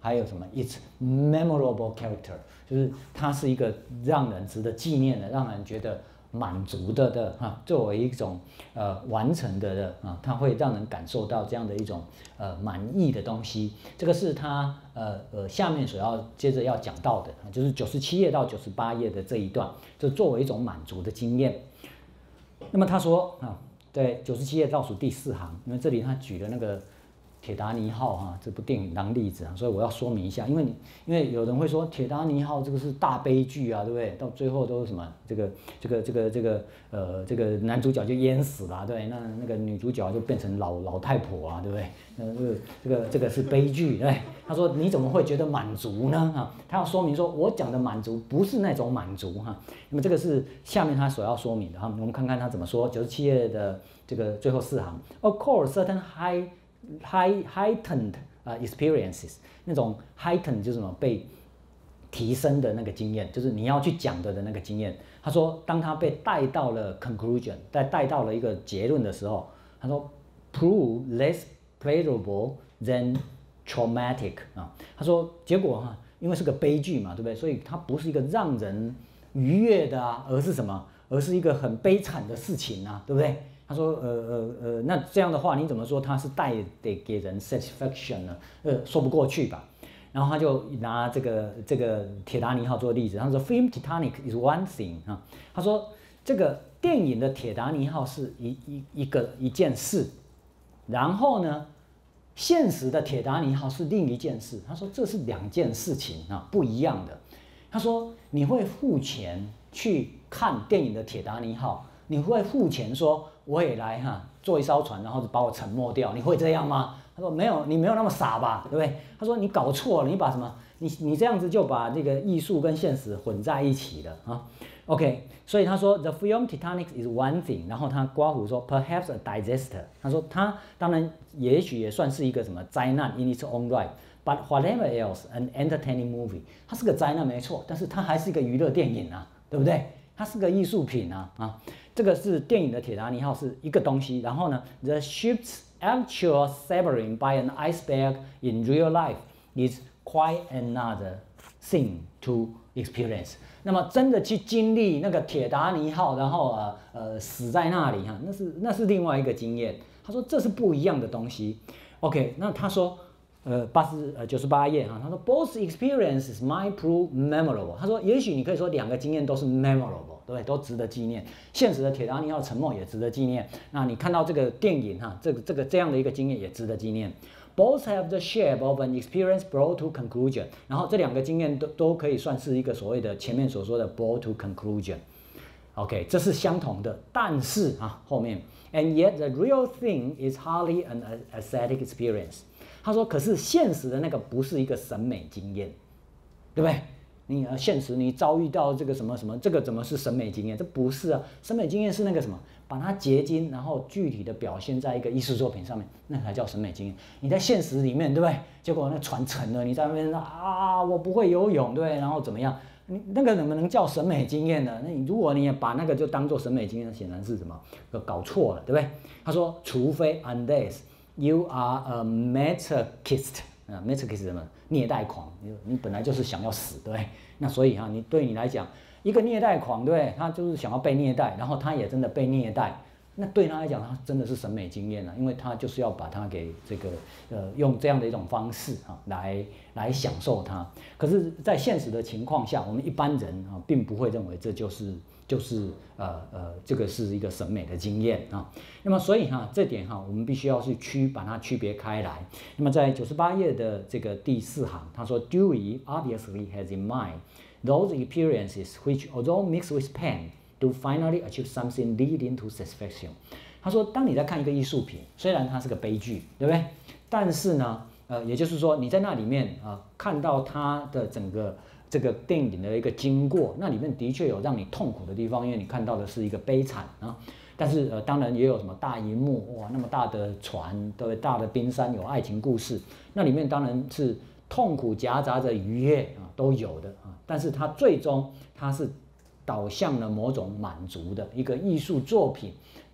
还有什么 its memorable character， 就是它是一个让人值得纪念的，让人觉得满足的的哈，作为一种呃完成的的啊，它会让人感受到这样的一种呃满意的东西。这个是它呃呃下面所要接着要讲到的，就是九十七页到九十八页的这一段，就作为一种满足的经验。那么他说啊，在九十七页倒数第四行，因为这里他举了那个铁达尼号哈、啊、这部电影当例子啊，所以我要说明一下，因为你因为有人会说铁达尼号这个是大悲剧啊，对不对？到最后都是什么这个这个这个这个呃这个男主角就淹死了，对，那那个女主角就变成老老太婆啊，对不对？那这个这个这个是悲剧，对。他说你怎么会觉得满足呢？哈，他要说明说我讲的满足不是那种满足哈。那么这个是下面他所要说明的哈，我们看看他怎么说，九十七页的这个最后四行 ，Of course, certain high high heightened 啊、uh, experiences， 那种 heightened 就是什么被提升的那个经验，就是你要去讲的的那个经验。他说，当他被带到了 conclusion， 带带到了一个结论的时候，他说 prove less pleasurable than traumatic 啊。他说结果哈、啊，因为是个悲剧嘛，对不对？所以它不是一个让人愉悦的啊，而是什么？而是一个很悲惨的事情啊，对不对？他说，呃呃呃，那这样的话，你怎么说它是带得给人 satisfaction 呢？呃，说不过去吧。然后他就拿这个这个铁达尼号做例子，他说 ，Film Titanic is one thing 啊。他说这个电影的铁达尼号是一一一个一件事，然后呢，现实的铁达尼号是另一件事。他说这是两件事情啊，不一样的。他说你会付钱去看电影的铁达尼号，你会付钱说我也来哈坐一艘船，然后把我沉没掉，你会这样吗？他说没有，你没有那么傻吧，对不对？他说你搞错了，你把什么，你你这样子就把这个艺术跟现实混在一起了啊。OK， 所以他说 The film Titanic is one thing， 然后他刮胡说 perhaps a disaster， 他说他当然也许也算是一个什么灾难 in its own right。But whatever else, an entertaining movie， 它是个灾难没错，但是它还是一个娱乐电影啊，对不对？它是个艺术品啊啊！这个是电影的铁达尼号是一个东西，然后呢 ，the ship's actual submarine by an iceberg in real life is quite another thing to experience。那么真的去经历那个铁达尼号，然后呃呃死在那里哈，那是那是另外一个经验。他说这是不一样的东西。OK， 那他说。呃，八十呃九十八页哈，他说 both experiences might prove memorable。他说，也许你可以说两个经验都是 memorable， 对不对？都值得纪念。现实的铁达尼号沉没也值得纪念。那你看到这个电影哈，这个这个这样的一个经验也值得纪念。Both have the shape of an experience brought to conclusion。然后这两个经验都都可以算是一个所谓的前面所说的 brought to conclusion。OK， 这是相同的，但是啊后面 and yet the real thing is hardly an aesthetic experience。他说：“可是现实的那个不是一个审美经验，对不对？你呃，现实你遭遇到这个什么什么，这个怎么是审美经验？这不是啊，审美经验是那个什么，把它结晶，然后具体的表现在一个艺术作品上面，那才叫审美经验。你在现实里面，对不对？结果那船沉了，你在那边啊，我不会游泳，对不对？然后怎么样？你那个能不能叫审美经验呢？那你如果你也把那个就当做审美经验，显然是什么搞错了，对不对？他说，除非 unless。You are a masochist 啊 ，masochist 什么？虐待狂，你你本来就是想要死，对不对？那所以哈、啊，你对你来讲，一个虐待狂，对不对？他就是想要被虐待，然后他也真的被虐待，那对他来讲，他真的是审美经验啊，因为他就是要把它给这个呃用这样的一种方式啊来来享受它。可是，在现实的情况下，我们一般人啊并不会认为这就是就是呃呃这个是一个审美的经验啊。那么所以哈、啊、这点哈、啊、我们必须要去区把它区别开来。那么在九十八页的这个第四行，他说 Dewey obviously has in mind those experiences which although mixed with pain。to finally achieve something leading to satisfaction。他说，当你在看一个艺术品，虽然它是个悲剧，对不对？但是呢，呃，也就是说你在那里面啊、呃，看到它的整个这个电影的一个经过，那里面的确有让你痛苦的地方，因为你看到的是一个悲惨啊。但是呃，当然也有什么大荧幕哇，那么大的船，对不对？大的冰山有爱情故事，那里面当然是痛苦夹杂着愉悦啊，都有的啊。但是它最终它是导向了某种满足的一个艺术作品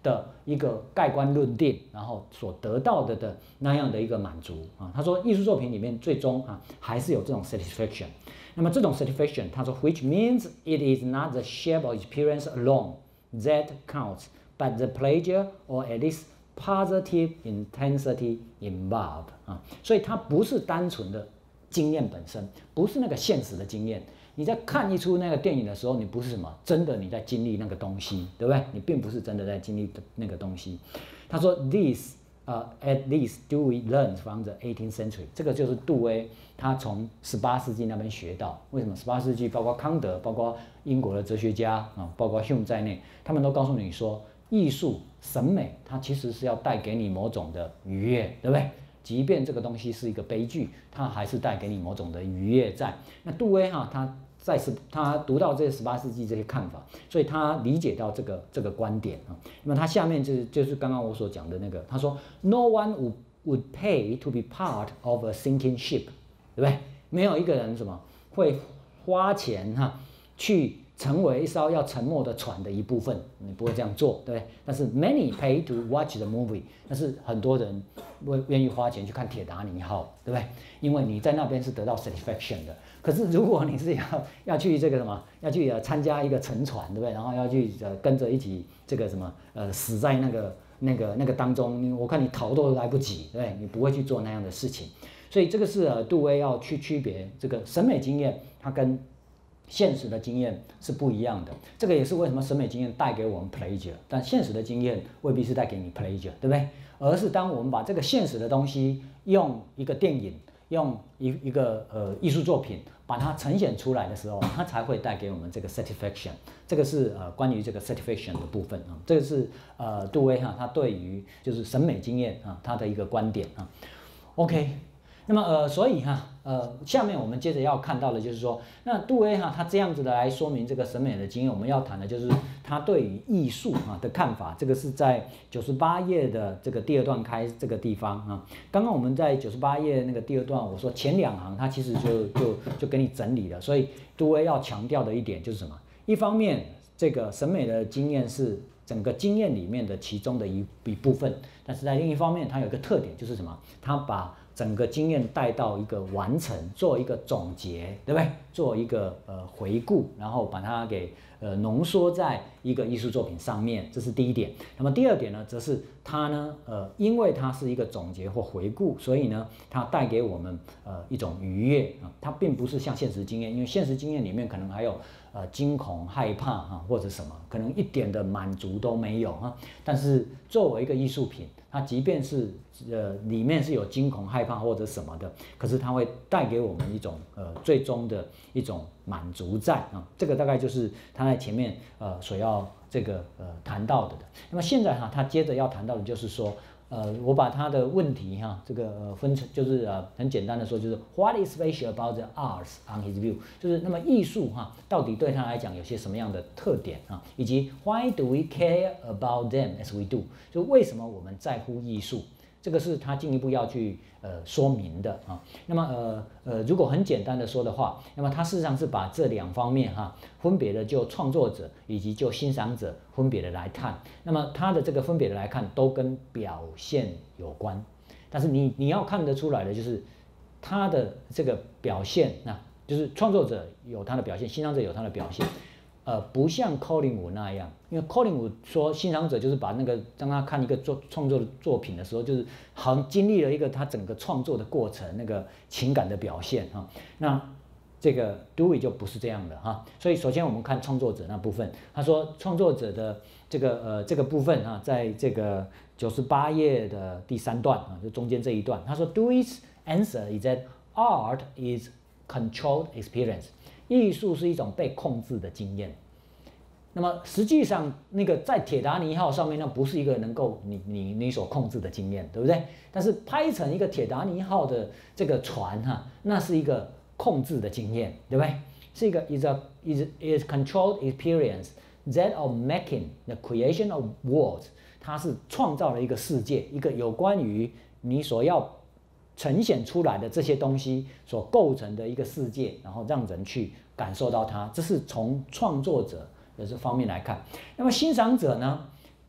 的一个盖棺论定，然后所得到的的那样的一个满足啊。他说艺术作品里面最终啊还是有这种 satisfaction。那么这种 satisfaction， 他说 which means it is not the shape of experience alone that counts, but the pleasure or at least positive intensity involved 啊。所以它不是单纯的经验本身，不是那个现实的经验。你在看一出那个电影的时候，你不是什么真的你在经历那个东西，对不对？你并不是真的在经历那个东西。他说 ，this 呃、uh, at least Dewey learned from the eighteenth century， 这个就是杜威他从十八世纪那边学到。为什么十八世纪包括康德，包括英国的哲学家啊，包括 Hume 在内，他们都告诉你说，艺术审美它其实是要带给你某种的愉悦，对不对？即便这个东西是一个悲剧，它还是带给你某种的愉悦在。那杜威哈他。在是他读到这十八世纪这些看法，所以他理解到这个这个观点啊。那么他下面就是就是刚刚我所讲的那个，他说 ，No one would would pay to be part of a sinking ship， 对不对？没有一个人什么会花钱哈去成为一艘要沉没的船的一部分，你不会这样做，对不对？但是 many pay to watch the movie， 但是很多人会愿意花钱去看铁达尼号，对不对？因为你在那边是得到 satisfaction 的。可是如果你是要要去这个什么，要去呃参加一个沉船，对不对？然后要去呃跟着一起这个什么呃死在那个那个那个当中，我看你逃都来不及，对不对？你不会去做那样的事情。所以这个是呃杜威要去区别这个审美经验，它跟现实的经验是不一样的。这个也是为什么审美经验带给我们 pleasure， 但现实的经验未必是带给你 pleasure， 对不对？而是当我们把这个现实的东西用一个电影。用一一个呃艺术作品把它呈现出来的时候，它才会带给我们这个 satisfaction。这个是呃关于这个 satisfaction 的部分啊，这个是呃杜威哈他对于就是审美经验啊他的一个观点啊。OK， 那么呃所以哈呃下面我们接着要看到的就是说，那杜威哈他这样子的来说明这个审美的经验，我们要谈的就是他对于艺术啊的看法。这个是在九十八页的这个第二段开这个地方啊。刚刚我们在九十八页那个第二段，我说前两行他其实就就就给你整理了。所以杜威要强调的一点就是什么？一方面，这个审美的经验是整个经验里面的其中的一一部分，但是在另一方面，它有一个特点就是什么？它把整个经验带到一个完成，做一个总结，对不对？做一个呃回顾，然后把它给呃浓缩在一个艺术作品上面，这是第一点。那么第二点呢，则是它呢呃，因为它是一个总结或回顾，所以呢，它带给我们呃一种愉悦啊，它并不是像现实经验，因为现实经验里面可能还有呃惊恐、害怕啊或者什么，可能一点的满足都没有啊。但是作为一个艺术品，它即便是呃里面是有惊恐、害怕或者什么的，可是它会带给我们一种呃最终的一种满足在啊。这个大概就是他在前面呃所要这个呃谈到的的。那么现在哈，他接着要谈到的就是说，呃，我把他的问题哈这个呃分成就是呃很简单的说，就是 What is special about the arts on his view？ 就是那么艺术哈到底对他来讲有些什么样的特点啊？以及 Why do we care about them as we do？ 就为什么我们在乎艺术？这个是他进一步要去呃说明的啊。那么呃呃，如果很简单的说的话，那么他事实上是把这两方面哈，分别的就创作者以及就欣赏者分别的来看。那么他的这个分别的来看，都跟表现有关。但是你你要看得出来的就是他的这个表现，那就是创作者有他的表现，欣赏者有他的表现。呃，不像 Collingwood 那样，因为 Collingwood 说欣赏者就是把那个让他看一个作创作的作品的时候，就是好像经历了一个他整个创作的过程，那个情感的表现哈。那这个 Dewey 就不是这样的哈。所以首先我们看创作者那部分，他说创作者的这个呃这个部分啊，在这个九十八页的第三段啊，就中间这一段，他说 Dewey's answer is that art is controlled experience。艺术是一种被控制的经验。那么实际上，那个在铁达尼号上面，那不是一个能够你你你所控制的经验，对不对？但是拍成一个铁达尼号的这个船哈、啊，那是一个控制的经验，对不对？是一个 is a is is controlled experience that of making the creation of worlds。它是创造了一个世界，一个有关于你所要呈现出来的这些东西所构成的一个世界，然后让人去感受到它，这是从创作者的这方面来看。那么欣赏者呢？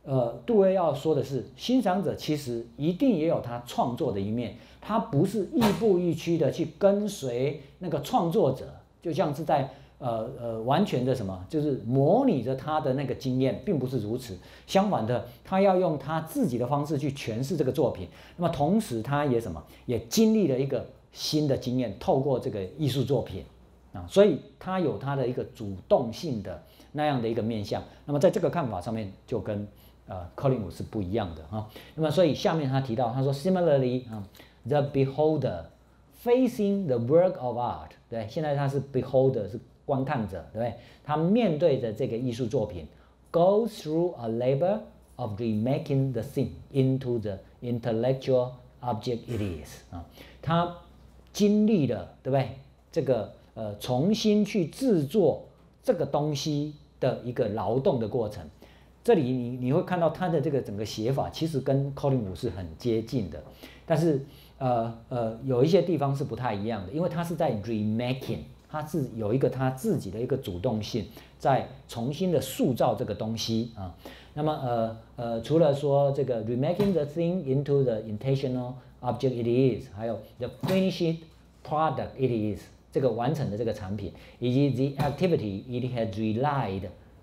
呃，杜威要说的是，欣赏者其实一定也有他创作的一面，他不是亦步亦趋的去跟随那个创作者，就像是在呃呃完全的什么，就是模拟着他的那个经验，并不是如此。相反的，他要用他自己的方式去诠释这个作品。那么同时，他也什么，也经历了一个新的经验，透过这个艺术作品啊，所以他有他的一个主动性的那样的一个面向。那么在这个看法上面，就跟呃，柯林伍是不一样的哈。那么，所以下面他提到，他说 ，similarly 啊 ，the beholder facing the work of art， 对，现在他是 beholder 是观看者，对不对？他面对着这个艺术作品 ，goes through a labor of remaking the thing into the intellectual object it is 啊，他经历了，对不对？这个呃，重新去制作这个东西的一个劳动的过程。这里你你会看到他的这个整个写法，其实跟柯林伍是很接近的，但是呃呃有一些地方是不太一样的，因为他是在 remaking， 他是有一个他自己的一个主动性，在重新的塑造这个东西啊。那么呃呃除了说这个 remaking the thing into the intentional object it is， 还有 the finished product it is， 这个完成的这个产品，以及 the activity it has relied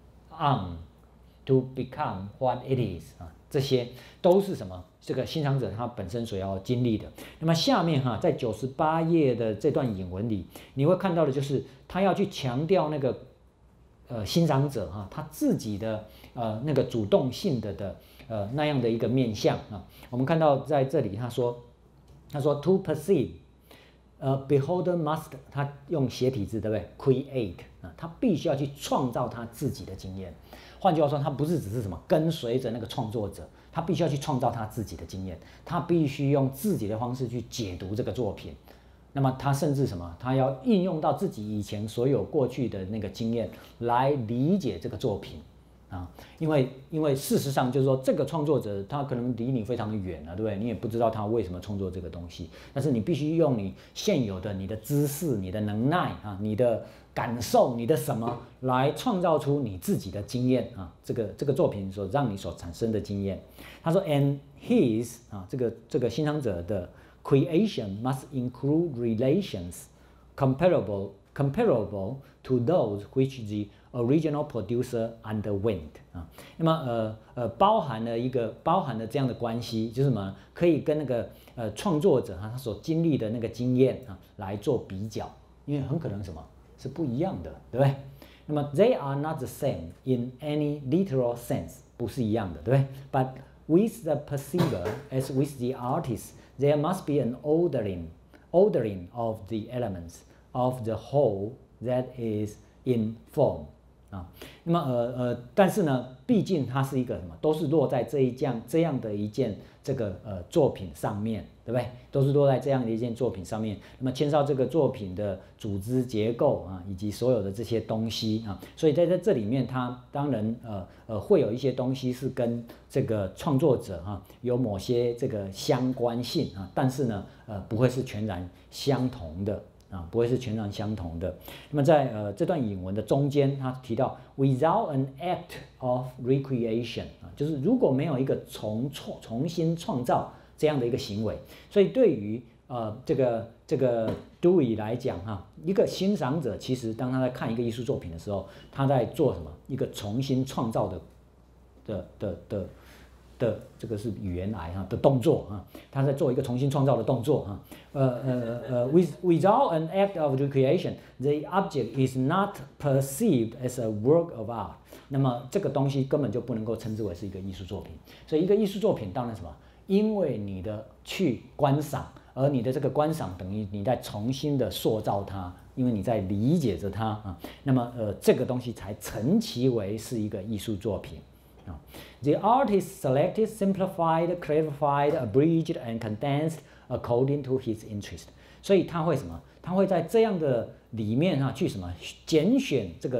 on。To become what it is 啊，这些都是什么？这个欣赏者他本身所要经历的。那么下面哈，在九十八页的这段引文里，你会看到的就是他要去强调那个呃欣赏者哈他自己的呃那个主动性的的呃那样的一个面向啊。我们看到在这里他说他说 to perceive， 呃 beholder must， 他用斜体字对不对 ？create 啊，他必须要去创造他自己的经验。换句话说，他不是只是什么跟随着那个创作者，他必须要去创造他自己的经验，他必须用自己的方式去解读这个作品。那么他甚至什么？他要应用到自己以前所有过去的那个经验来理解这个作品啊，因为因为事实上就是说，这个创作者他可能离你非常的远了，对不对？你也不知道他为什么创作这个东西，但是你必须用你现有的你的知识、你的能耐啊、你的感受、你的什么来创造出你自己的经验啊，这个这个作品所让你所产生的经验。他说 ，and his 啊，这个这个欣赏者的 creation must include relations comparable comparable to those which the original producer underwent 啊。那么呃呃包含了一个包含了这样的关系，就是什么？可以跟那个呃创作者哈他所经历的那个经验啊来做比较，因为很可能什么？是不一样的，对不对？那么 they are not the same in any literal sense， 不是一样的，对不对 ？But with the perceiver as with the artist, there must be an ordering, ordering of the elements of the whole that is in form 啊。那么呃呃，但是呢，毕竟它是一个什么，都是落在这一件这样的一件这个呃作品上面，对不对？都是落在这样的一件作品上面。那么牵涉这个作品的组织结构啊，以及所有的这些东西啊，所以在在这里面，它当然呃呃会有一些东西是跟这个创作者哈、啊、有某些这个相关性啊，但是呢呃不会是全然相同的。啊，不会是全然相同的。那么在呃这段引文的中间，他提到 without an act of recreation 啊，就是如果没有一个重创、重新创造这样的一个行为，所以对于呃这个这个 Dewey 来讲哈、啊，一个欣赏者其实当他在看一个艺术作品的时候，他在做什么？一个重新创造的的的的。的这个是语言癌哈的动作啊，他在做一个重新创造的动作啊，呃呃呃 ，with without an act of recreation, the object is not perceived as a work of art。那么这个东西根本就不能够称之为是一个艺术作品。所以一个艺术作品当然什么？因为你的去观赏，而你的这个观赏等于你在重新的塑造它，因为你在理解着它啊，那么呃这个东西才成其为是一个艺术作品。The artist selected, simplified, clarified, abridged, and condensed according to his interest。所以他会什么？他会在这样的里面啊，去什么拣选这个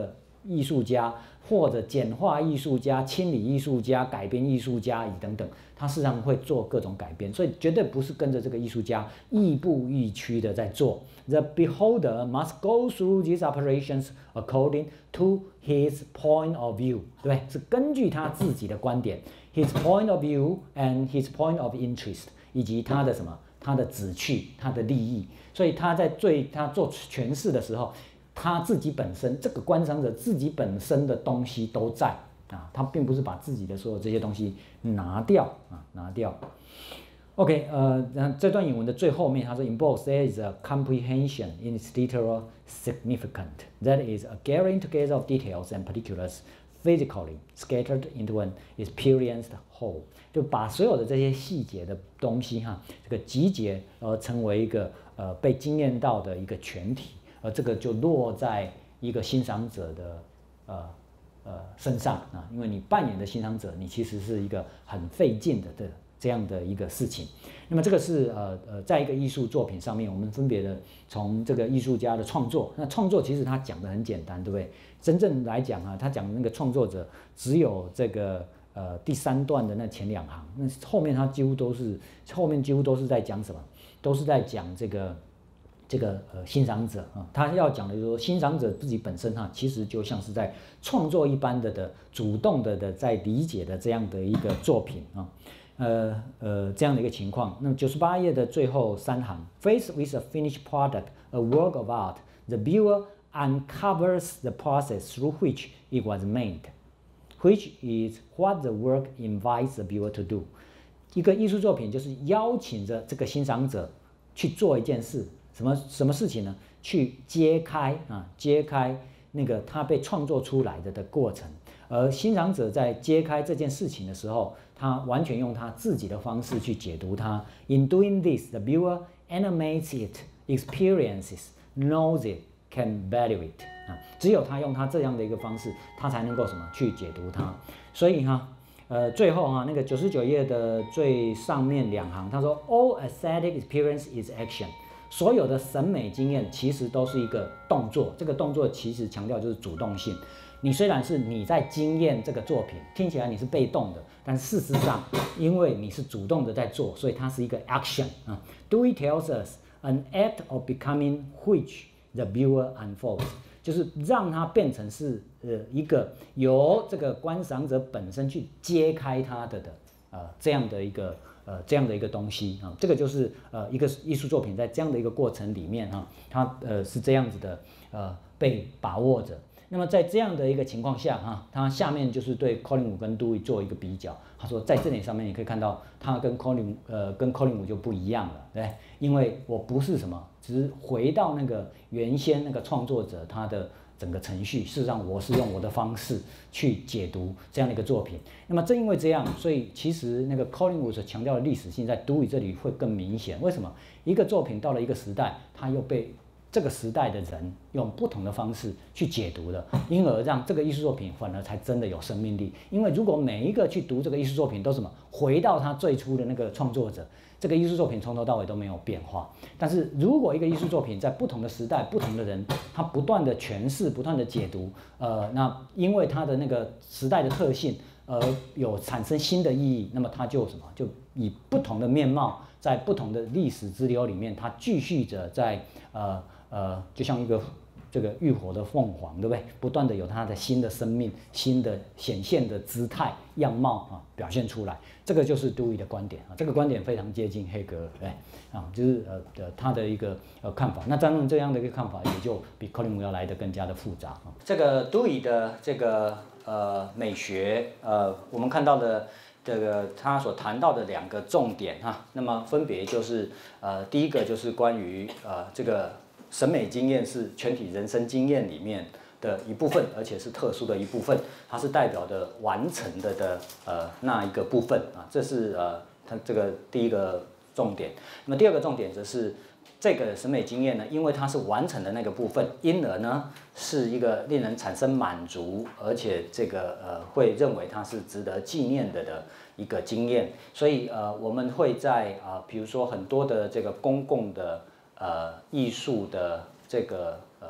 艺术家，或者简化艺术家、清理艺术家、改编艺术家等等，他事实上会做各种改编，所以绝对不是跟着这个艺术家亦步亦趋的在做。The beholder must go through these operations according to his point of view， 对不对？是根据他自己的观点 ，his point of view and his point of interest， 以及他的什么，他的旨趣，他的利益。所以他在最他做诠释的时候，他自己本身这个观赏者自己本身的东西都在啊，他并不是把自己的所有这些东西拿掉啊，拿掉。OK， 呃，那这段引文的最后面，他说 ，In both there is a comprehension in its literal significance, that is a gathering together of details and particulars physically scattered into an experienced whole， 就把所有的这些细节的东西哈，这个集结而成为一个呃被经验到的一个全体，而这个就落在一个欣赏者的呃呃身上啊，因为你扮演的欣赏者，你其实是一个很费劲的的。这样的一个事情，那么这个是呃呃，在一个艺术作品上面，我们分别的从这个艺术家的创作，那创作其实他讲的很简单，对不对？真正来讲啊，他讲的那个创作者只有这个呃第三段的那前两行，那后面他几乎都是后面几乎都是在讲什么？都是在讲这个这个呃欣赏者啊，他要讲的就是说欣赏者自己本身哈，其实就像是在创作一般的的主动的的在理解的这样的一个作品啊。呃呃，这样的一个情况。那么九十八页的最后三行 ，Faced with a finished product, a work of art, the viewer uncovers the process through which it was made, which is what the work invites the viewer to do。一个艺术作品就是邀请着这个欣赏者去做一件事，什么什么事情呢？去揭开啊，揭开那个他被创作出来的的过程。而欣赏者在揭开这件事情的时候，他完全用他自己的方式去解读它。In doing this, the viewer animates it, experiences, knows it, can value it。啊，只有他用他这样的一个方式，他才能够什么去解读它。所以哈，呃，最后哈，那个九十九页的最上面两行，他说 ，All aesthetic experience is action。所有的审美经验其实都是一个动作，这个动作其实强调就是主动性。你虽然是你在经验这个作品，听起来你是被动的，但事实上，因为你是主动的在做，所以它是一个 action 啊。Dewey tells us an act of becoming which the viewer unfolds， 就是让它变成是呃一个由这个观赏者本身去揭开它的的呃这样的一个呃这样的一个东西啊。这个就是呃一个艺术作品在这样的一个过程里面哈，它呃是这样子的呃被把握着。那么在这样的一个情况下，哈，他下面就是对 Collingwood 跟 Dewey 做一个比较。他说，在这点上面你可以看到，他跟 Collingwood 呃跟 Collingwood 就不一样了，对，因为我不是什么，只是回到那个原先那个创作者他的整个程序，事实上我是用我的方式去解读这样的一个作品。那么正因为这样，所以其实那个 Collingwood 所强调的历史性，在 Dewey 这里会更明显。为什么？一个作品到了一个时代，它又被这个时代的人用不同的方式去解读了，因而让这个艺术作品反而才真的有生命力。因为如果每一个去读这个艺术作品都是什么回到他最初的那个创作者，这个艺术作品从头到尾都没有变化。但是如果一个艺术作品在不同的时代、不同的人，他不断的诠释、不断的解读，呃，那因为他的那个时代的特性，而有产生新的意义，那么他就什么就以不同的面貌，在不同的历史支流里面，它继续着在呃。呃，就像一个这个浴火的凤凰，对不对？不断的有它的新的生命、新的显现的姿态、样貌啊表现出来。这个就是 Dewey 的观点啊，这个观点非常接近黑格尔，对啊，就是呃呃他的一个呃看法。那当然这样的一个看法也就比 Collingwood 要来得更加的复杂啊。这个 Dewey 的这个呃美学，呃，我们看到的。这个他所谈到的两个重点哈，那么分别就是呃第一个就是关于呃这个审美经验是全体人生经验里面的一部分，而且是特殊的一部分，它是代表的完成的的呃那一个部分啊，这是呃它这个第一个重点。那么第二个重点则是这个审美经验呢，因为它是完成的那个部分，因而呢是一个令人产生满足，而且这个呃会认为它是值得纪念的的一个经验。所以呃我们会在啊、呃、比如说很多的这个公共的呃艺术的这个呃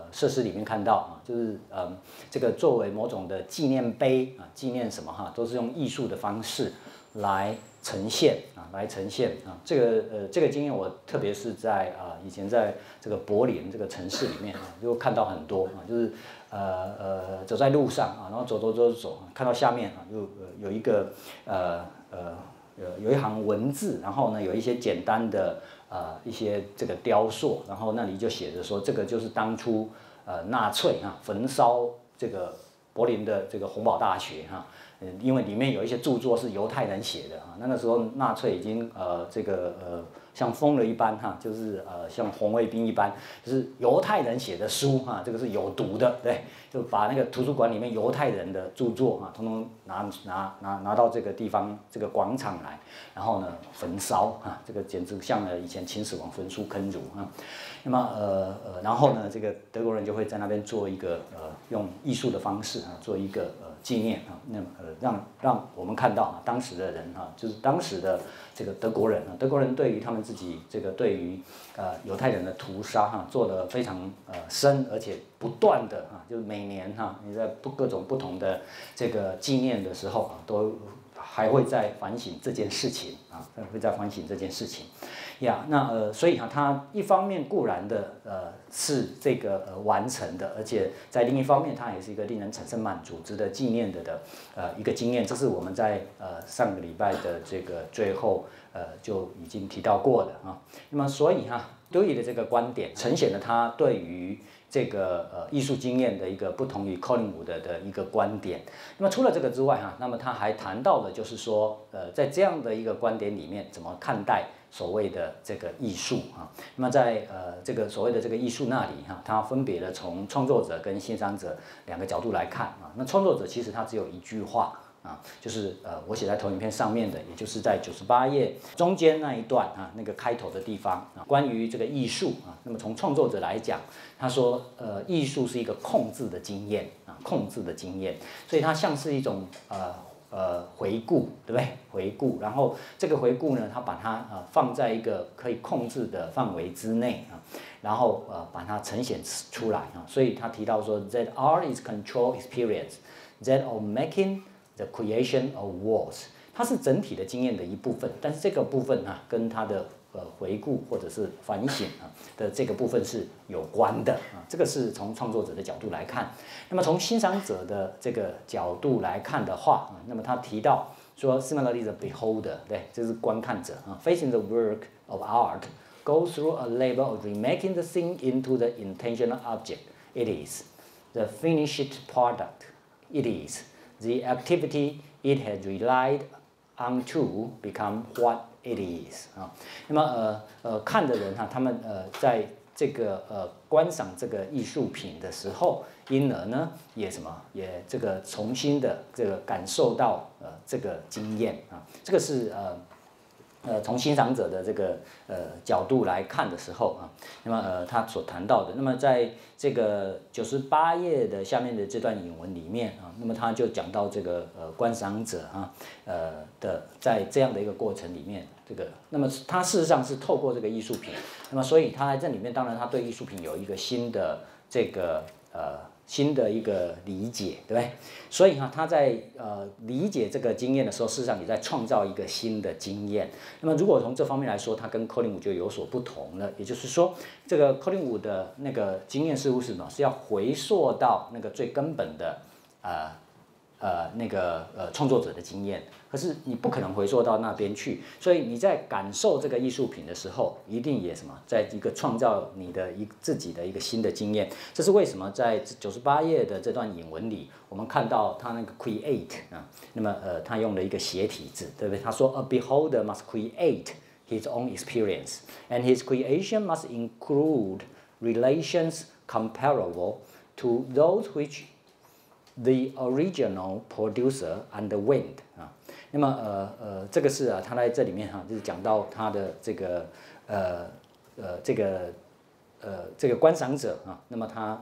设施里面看到啊，就是呃这个作为某种的纪念碑啊，纪念什么哈，都是用艺术的方式来呈现啊，来呈现啊。这个呃这个经验我特别是在啊以前在这个柏林这个城市里面啊，就看到很多啊，就是呃呃走在路上啊，然后走走走走，看到下面啊有有一个呃呃有有一行文字，然后呢有一些简单的。呃，一些这个雕塑，然后那里就写着说，这个就是当初呃纳粹啊焚烧这个柏林的这个洪堡大学哈，嗯，因为里面有一些著作是犹太人写的啊，那个时候纳粹已经呃这个呃像疯了一般哈，就是呃像红卫兵一般，就是犹太人写的书哈，这个是有毒的，对，就把那个图书馆里面犹太人的著作啊，通通拿拿拿拿到这个地方这个广场来。然后呢，焚烧啊，这个简直像了以前秦始皇焚书坑儒啊。那么呃呃，然后呢，这个德国人就会在那边做一个呃，用艺术的方式啊，做一个呃纪念啊。那么呃，让让我们看到啊，当时的人哈、啊，就是当时的这个德国人啊，德国人对于他们自己这个对于呃犹太人的屠杀哈、啊，做得非常呃深，而且不断的啊，就是每年哈、啊，你在不各种不同的这个纪念的时候啊，都。还会在反省这件事情啊，会在反省这件事情，呀，那呃，所以哈、啊，它一方面固然的呃是这个呃完成的，而且在另一方面，它也是一个令人产生满足、值得纪念的的呃一个经验。这是我们在呃上个礼拜的这个最后呃就已经提到过的啊。那么所以哈、啊，丢伊的这个观点呈现了他对于这个呃艺术经验的一个不同于 Collingwood 的的一个观点。那么除了这个之外哈，那么他还谈到的就是说，呃，在这样的一个观点里面，怎么看待所谓的这个艺术啊？那么在呃这个所谓的这个艺术那里哈，它分别的从创作者跟欣赏者两个角度来看啊。那创作者其实他只有一句话。啊，就是呃，我写在投影片上面的，也就是在九十八页中间那一段啊，那个开头的地方啊，关于这个艺术啊。那么从创作者来讲，他说，呃，艺术是一个控制的经验啊，控制的经验，所以它像是一种呃呃回顾，对不对？回顾，然后这个回顾呢，它把它啊放在一个可以控制的范围之内啊，然后呃把它呈现出来啊。所以他提到说，that art is control experience, that of making the creation of words， 它是整体的经验的一部分，但是这个部分啊，跟它的呃回顾或者是反省啊的这个部分是有关的啊。这个是从创作者的角度来看，那么从欣赏者的这个角度来看的话啊，那么他提到说 ，similarly the beholder， 对，这是观看者啊 ，facing the work of art goes through a labor of remaking the thing into the intentional object it is, the finished product it is.The activity it has relied on to become what it is 啊，那么呃呃看的人哈、啊，他们呃在这个呃观赏这个艺术品的时候，因而呢也什么也这个重新的这个感受到呃这个经验啊，这个是呃。呃，从欣赏者的这个呃角度来看的时候啊，那么呃他所谈到的，那么在这个九十八页的下面的这段引文里面啊，那么他就讲到这个呃观赏者啊，呃的在这样的一个过程里面，这个那么他事实上是透过这个艺术品，那么所以他在这里面当然他对艺术品有一个新的这个呃。新的一个理解，对不对？所以哈，他在呃理解这个经验的时候，事实上也在创造一个新的经验。那么如果从这方面来说，他跟柯林伍就有所不同了。也就是说，这个柯林伍的那个经验似乎是什么？是要回溯到那个最根本的呃呃那个呃创作者的经验。可是你不可能回溯到那边去，所以你在感受这个艺术品的时候，一定也什么，在一个创造你的一自己的一个新的经验。这是为什么在九十八页的这段引文里，我们看到他那个 create 啊，那么呃他用了一个斜体字，对不对？他说 a beholder must create his own experience, and his creation must include relations comparable to those which the original producer underwent 啊。那么呃呃，这个是啊，他在这里面哈、啊，就是讲到他的这个呃呃这个呃这个观赏者啊，那么他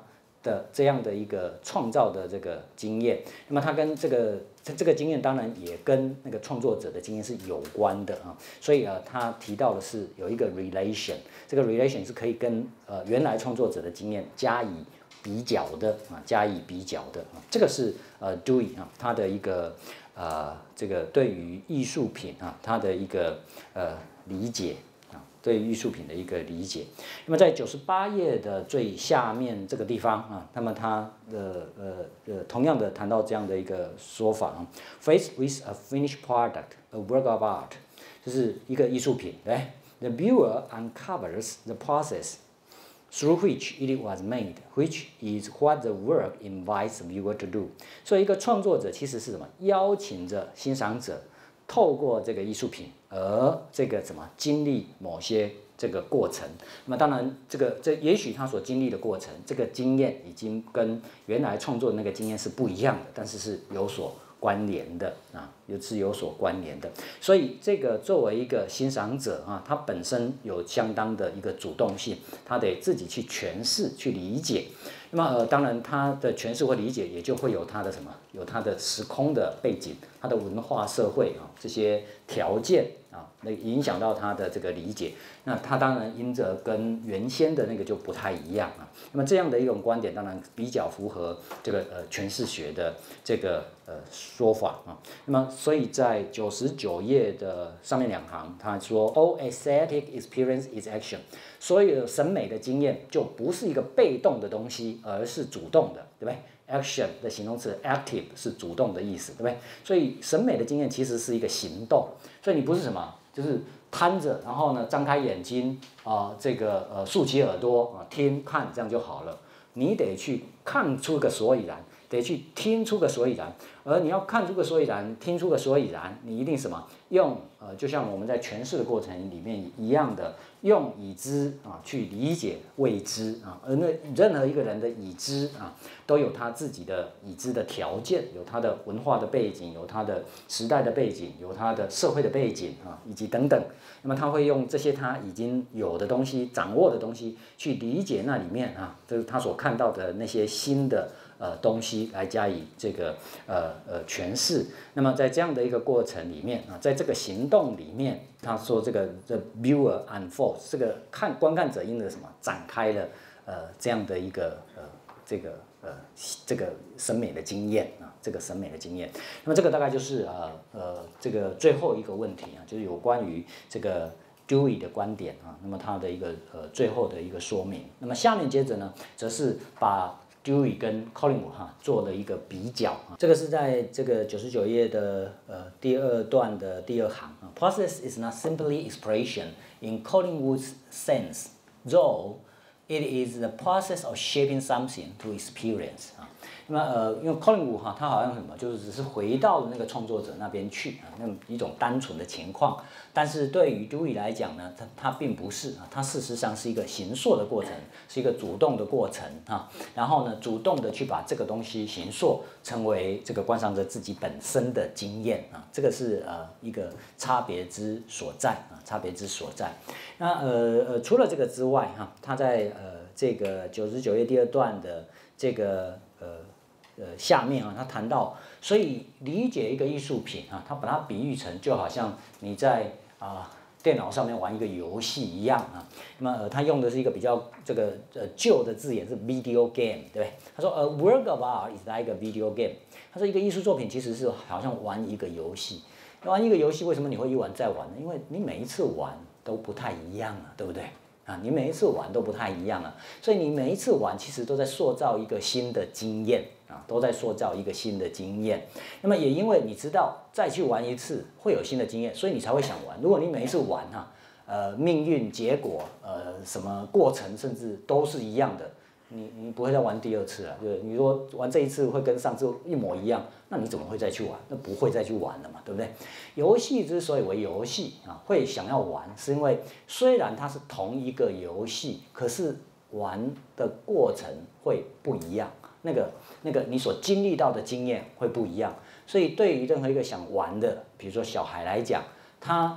的这样的一个创造的这个经验，那么它跟这个这这个经验当然也跟那个创作者的经验是有关的啊，所以呃，他提到的是有一个 relation， 这个 relation 是可以跟呃原来创作者的经验加以比较的啊，加以比较的啊，这个是呃 Dewey 啊他的一个呃这个对于艺术品啊他的一个呃理解。对艺术品的一个理解，那么在九十八页的最下面这个地方啊，那么它的呃呃同样的谈到这样的一个说法啊 ，Faced with a finished product, a work of art， 就是一个艺术品，对 ，the viewer uncovers the process through which it was made, which is what the work invites the viewer to do。所以一个创作者其实是什么？邀请着欣赏者。透过这个艺术品，而这个什么经历某些这个过程，那么当然这个这也许他所经历的过程，这个经验已经跟原来创作的那个经验是不一样的，但是是有所关联的啊，也是有所关联的。所以这个作为一个欣赏者啊，他本身有相当的一个主动性，他得自己去诠释、去理解。那么呃，当然他的诠释或理解也就会有他的什么，有他的时空的背景，他的文化社会啊这些条件啊，那影响到他的这个理解。那他当然因着跟原先的那个就不太一样啊。那么这样的一种观点，当然比较符合这个呃诠释学的这个呃说法啊。那么所以在九十九页的上面两行，他说 ，All aesthetic experience is action。所有的审美的经验就不是一个被动的东西，而是主动的，对不对 ？Action 的形容词 active 是主动的意思，对不对？所以审美的经验其实是一个行动，所以你不是什么，就是瘫着，然后呢张开眼睛啊、呃，这个呃竖起耳朵啊、呃、听看这样就好了，你得去看出个所以然，得去听出个所以然，而你要看出个所以然，听出个所以然，你一定什么用呃，就像我们在诠释的过程里面一样的。用已知啊去理解未知啊，而那任何一个人的已知啊，都有他自己的已知的条件，有他的文化的背景，有他的时代的背景，有他的社会的背景啊，以及等等。那么他会用这些他已经有的东西、掌握的东西去理解那里面啊，就是他所看到的那些新的。呃，东西来加以这个呃呃诠释。那么在这样的一个过程里面啊，在这个行动里面，他说这个 the viewer unfolds 这个看观看者因的什么展开了呃这样的一个呃这个呃这个审美的经验啊，这个审美的经验。那么这个大概就是呃呃这个最后一个问题啊，就是有关于这个 Dewey 的观点啊，那么他的一个呃最后的一个说明。那么下面接着呢，则是把Dewey 跟 Collingwood 哈做了一个比较啊，这个是在这个九十九页的呃第二段的第二行啊。Process is not simply expression in Collingwood's sense, though it is the process of shaping something to experience 啊。那么呃，因为 Collingwood 哈，他好像什么，就是只是回到那个创作者那边去啊，那么一种单纯的情况。但是对于 Dewey 来讲呢，它它并不是啊，它事实上是一个形塑的过程，是一个主动的过程啊。然后呢，主动的去把这个东西形塑成为这个观赏者自己本身的经验啊，这个是呃一个差别之所在啊，差别之所在。那呃呃，除了这个之外哈，他在呃这个九十九页第二段的这个呃。呃，下面啊，他谈到，所以理解一个艺术品啊，他把它比喻成就好像你在啊、呃、电脑上面玩一个游戏一样啊。那么呃，他用的是一个比较这个呃旧的字眼是 video game， 对不对？他说 a work of art is like a video game。他说一个艺术作品其实是好像玩一个游戏。玩一个游戏为什么你会一玩再玩呢？因为你每一次玩都不太一样啊，对不对？啊，你每一次玩都不太一样啊，所以你每一次玩其实都在塑造一个新的经验啊，都在塑造一个新的经验。那么也因为你知道再去玩一次会有新的经验，所以你才会想玩。如果你每一次玩哈、啊，呃，命运、结果、呃，什么过程，甚至都是一样的，你你不会再玩第二次了，对不对？你说玩这一次会跟上次一模一样，那你怎么会再去玩？那不会再去玩了嘛，对不对？游戏之所以为游戏啊，会想要玩，是因为虽然它是同一个游戏，可是玩的过程会不一样，那个那个你所经历到的经验会不一样。所以对于任何一个想玩的，比如说小孩来讲，他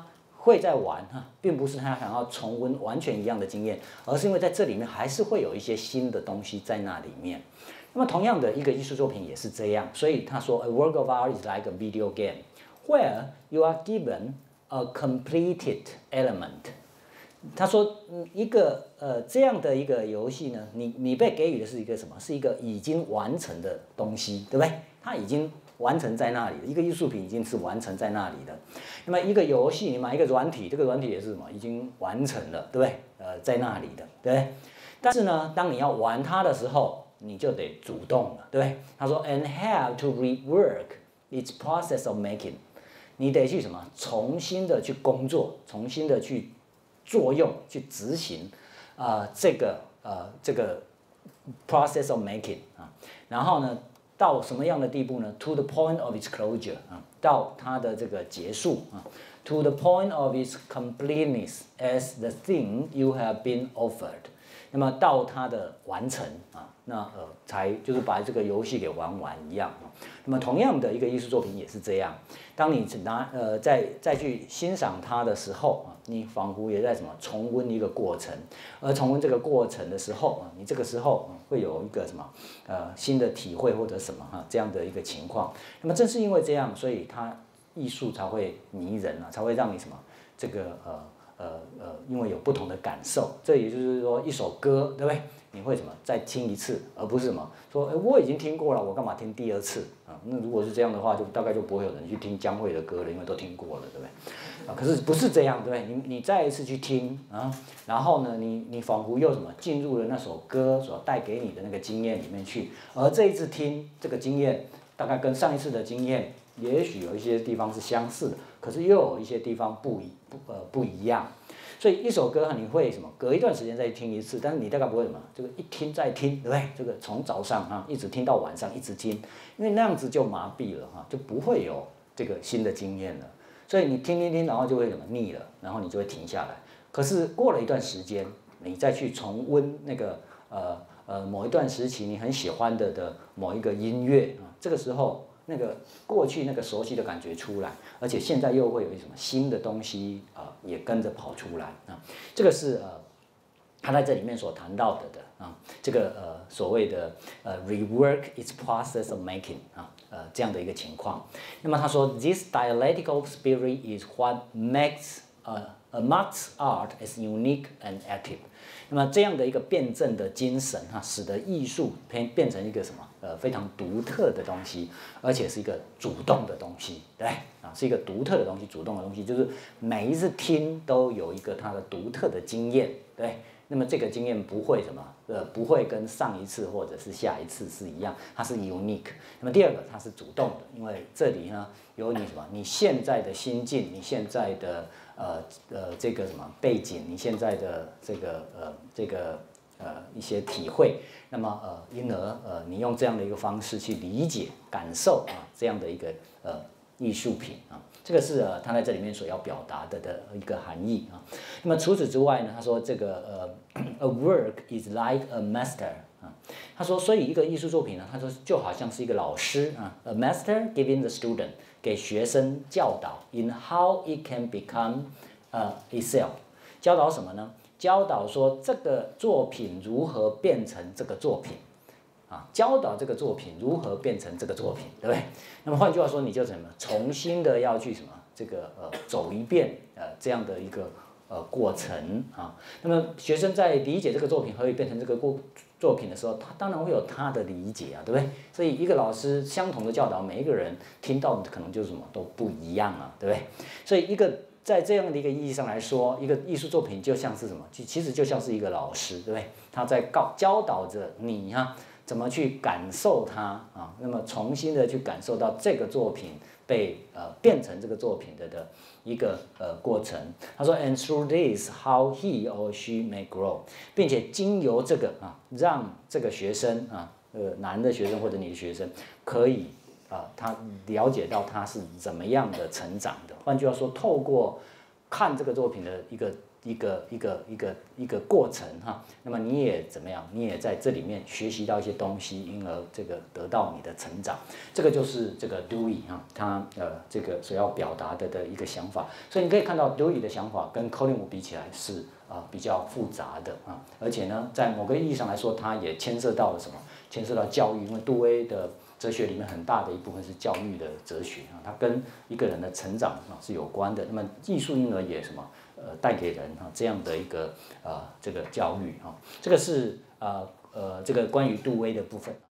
会在玩哈，并不是他想要重温完全一样的经验，而是因为在这里面还是会有一些新的东西在那里面。那么同样的一个艺术作品也是这样，所以他说 ，A work of art is like a video game where you are given a completed element。他说，嗯，一个呃这样的一个游戏呢，你你被给予的是一个什么？是一个已经完成的东西，对不对？它已经完成在那里的一个艺术品已经是完成在那里的。那么一个游戏，你买一个软体，这个软体也是什么？已经完成了，对不对？呃，在那里的，对不对？但是呢，当你要玩它的时候，你就得主动了，对不对？他说 ，and have to rework its process of making， 你得去什么？重新的去工作，重新的去作用，去执行，啊、呃，这个呃这个 process of making 啊，然后呢，到什么样的地步呢 ？To the point of its closure 啊，到它的这个结束啊 ，to the point of its completeness as the thing you have been offered。那么到它的完成啊，那呃才就是把这个游戏给玩完一样啊。那么同样的一个艺术作品也是这样，当你拿呃再再去欣赏它的时候啊，你仿佛也在什么重温一个过程，而重温这个过程的时候啊，你这个时候会有一个什么呃新的体会或者什么哈、啊、这样的一个情况。那么正是因为这样，所以它艺术才会迷人啊，才会让你什么这个呃。呃呃，因为有不同的感受，这也就是说，一首歌，对不对？你会什么再听一次，而不是什么说，哎，我已经听过了，我干嘛听第二次啊？那如果是这样的话，就大概就不会有人去听江蕙的歌了，因为都听过了，对不对？啊，可是不是这样，对不对？你你再一次去听啊，然后呢，你你仿佛又什么进入了那首歌所带给你的那个经验里面去，而这一次听这个经验，大概跟上一次的经验，也许有一些地方是相似的。可是又有一些地方不一不呃不一样，所以一首歌你会什么？隔一段时间再听一次，但是你大概不会什么，这个一听再听，对不对？这个从早上啊一直听到晚上一直听，因为那样子就麻痹了哈，就不会有这个新的经验了。所以你听听听，然后就会什么腻了，然后你就会停下来。可是过了一段时间，你再去重温那个呃呃某一段时期你很喜欢的的某一个音乐啊，这个时候。那个过去那个熟悉的感觉出来，而且现在又会有一什么新的东西啊、呃，也跟着跑出来啊。这个是呃，他在这里面所谈到的的啊，这个呃所谓的呃 rework its process of making 啊，呃这样的一个情况。那么他说 ，this dialectical spirit is what makes 呃 a marks art as unique and active。那么这样的一个辩证的精神哈，使得艺术变变成一个什么呃非常独特的东西，而且是一个主动的东西，对啊，是一个独特的东西，主动的东西，就是每一次听都有一个它的独特的经验，对。那么这个经验不会什么呃不会跟上一次或者是下一次是一样，它是 unique。那么第二个它是主动的，因为这里呢有你什么你现在的心境，你现在的呃呃这个什么背景，你现在的这个呃这个呃一些体会，那么呃因而呃你用这样的一个方式去理解感受啊这样的一个呃艺术品啊。这个是呃他在这里面所要表达的的一个含义啊。那么除此之外呢，他说这个呃 ，a work is like a master 啊。他说，所以一个艺术作品呢，他说就好像是一个老师啊 ，a master giving the student 给学生教导 in how it can become 呃 itself。教导什么呢？教导说这个作品如何变成这个作品。啊，教导这个作品如何变成这个作品，对不对？那么换句话说，你就怎么重新的要去什么这个呃走一遍呃这样的一个呃过程啊。那么学生在理解这个作品何以变成这个过作品的时候，他当然会有他的理解啊，对不对？所以一个老师相同的教导，每一个人听到的可能就什么都不一样啊，对不对？所以一个在这样的一个意义上来说，一个艺术作品就像是什么？其实就像是一个老师，对不对？他在告教导着你哈、啊。怎么去感受它啊？那么重新的去感受到这个作品被呃变成这个作品的的一个呃过程。他说 ，and through this, how he or she may grow， 并且经由这个啊，让这个学生啊，呃男的学生或者女的学生可以啊，他了解到他是怎么样的成长的。换句话说，透过看这个作品的一个一个一个一个一个过程哈。那么你也怎么样？你也在这里面学习到一些东西，因而这个得到你的成长。这个就是这个 Dewey 哈，他呃这个所要表达的的一个想法。所以你可以看到 Dewey 的想法跟 Collingwood 比起来是啊、呃、比较复杂的啊，而且呢，在某个意义上来说，它也牵涉到了什么？牵涉到教育，因为杜威的哲学里面很大的一部分是教育的哲学啊，它跟一个人的成长啊是有关的。那么艺术因而也什么呃带给人啊这样的一个呃这个教育啊，这个是呃呃这个关于杜威的部分。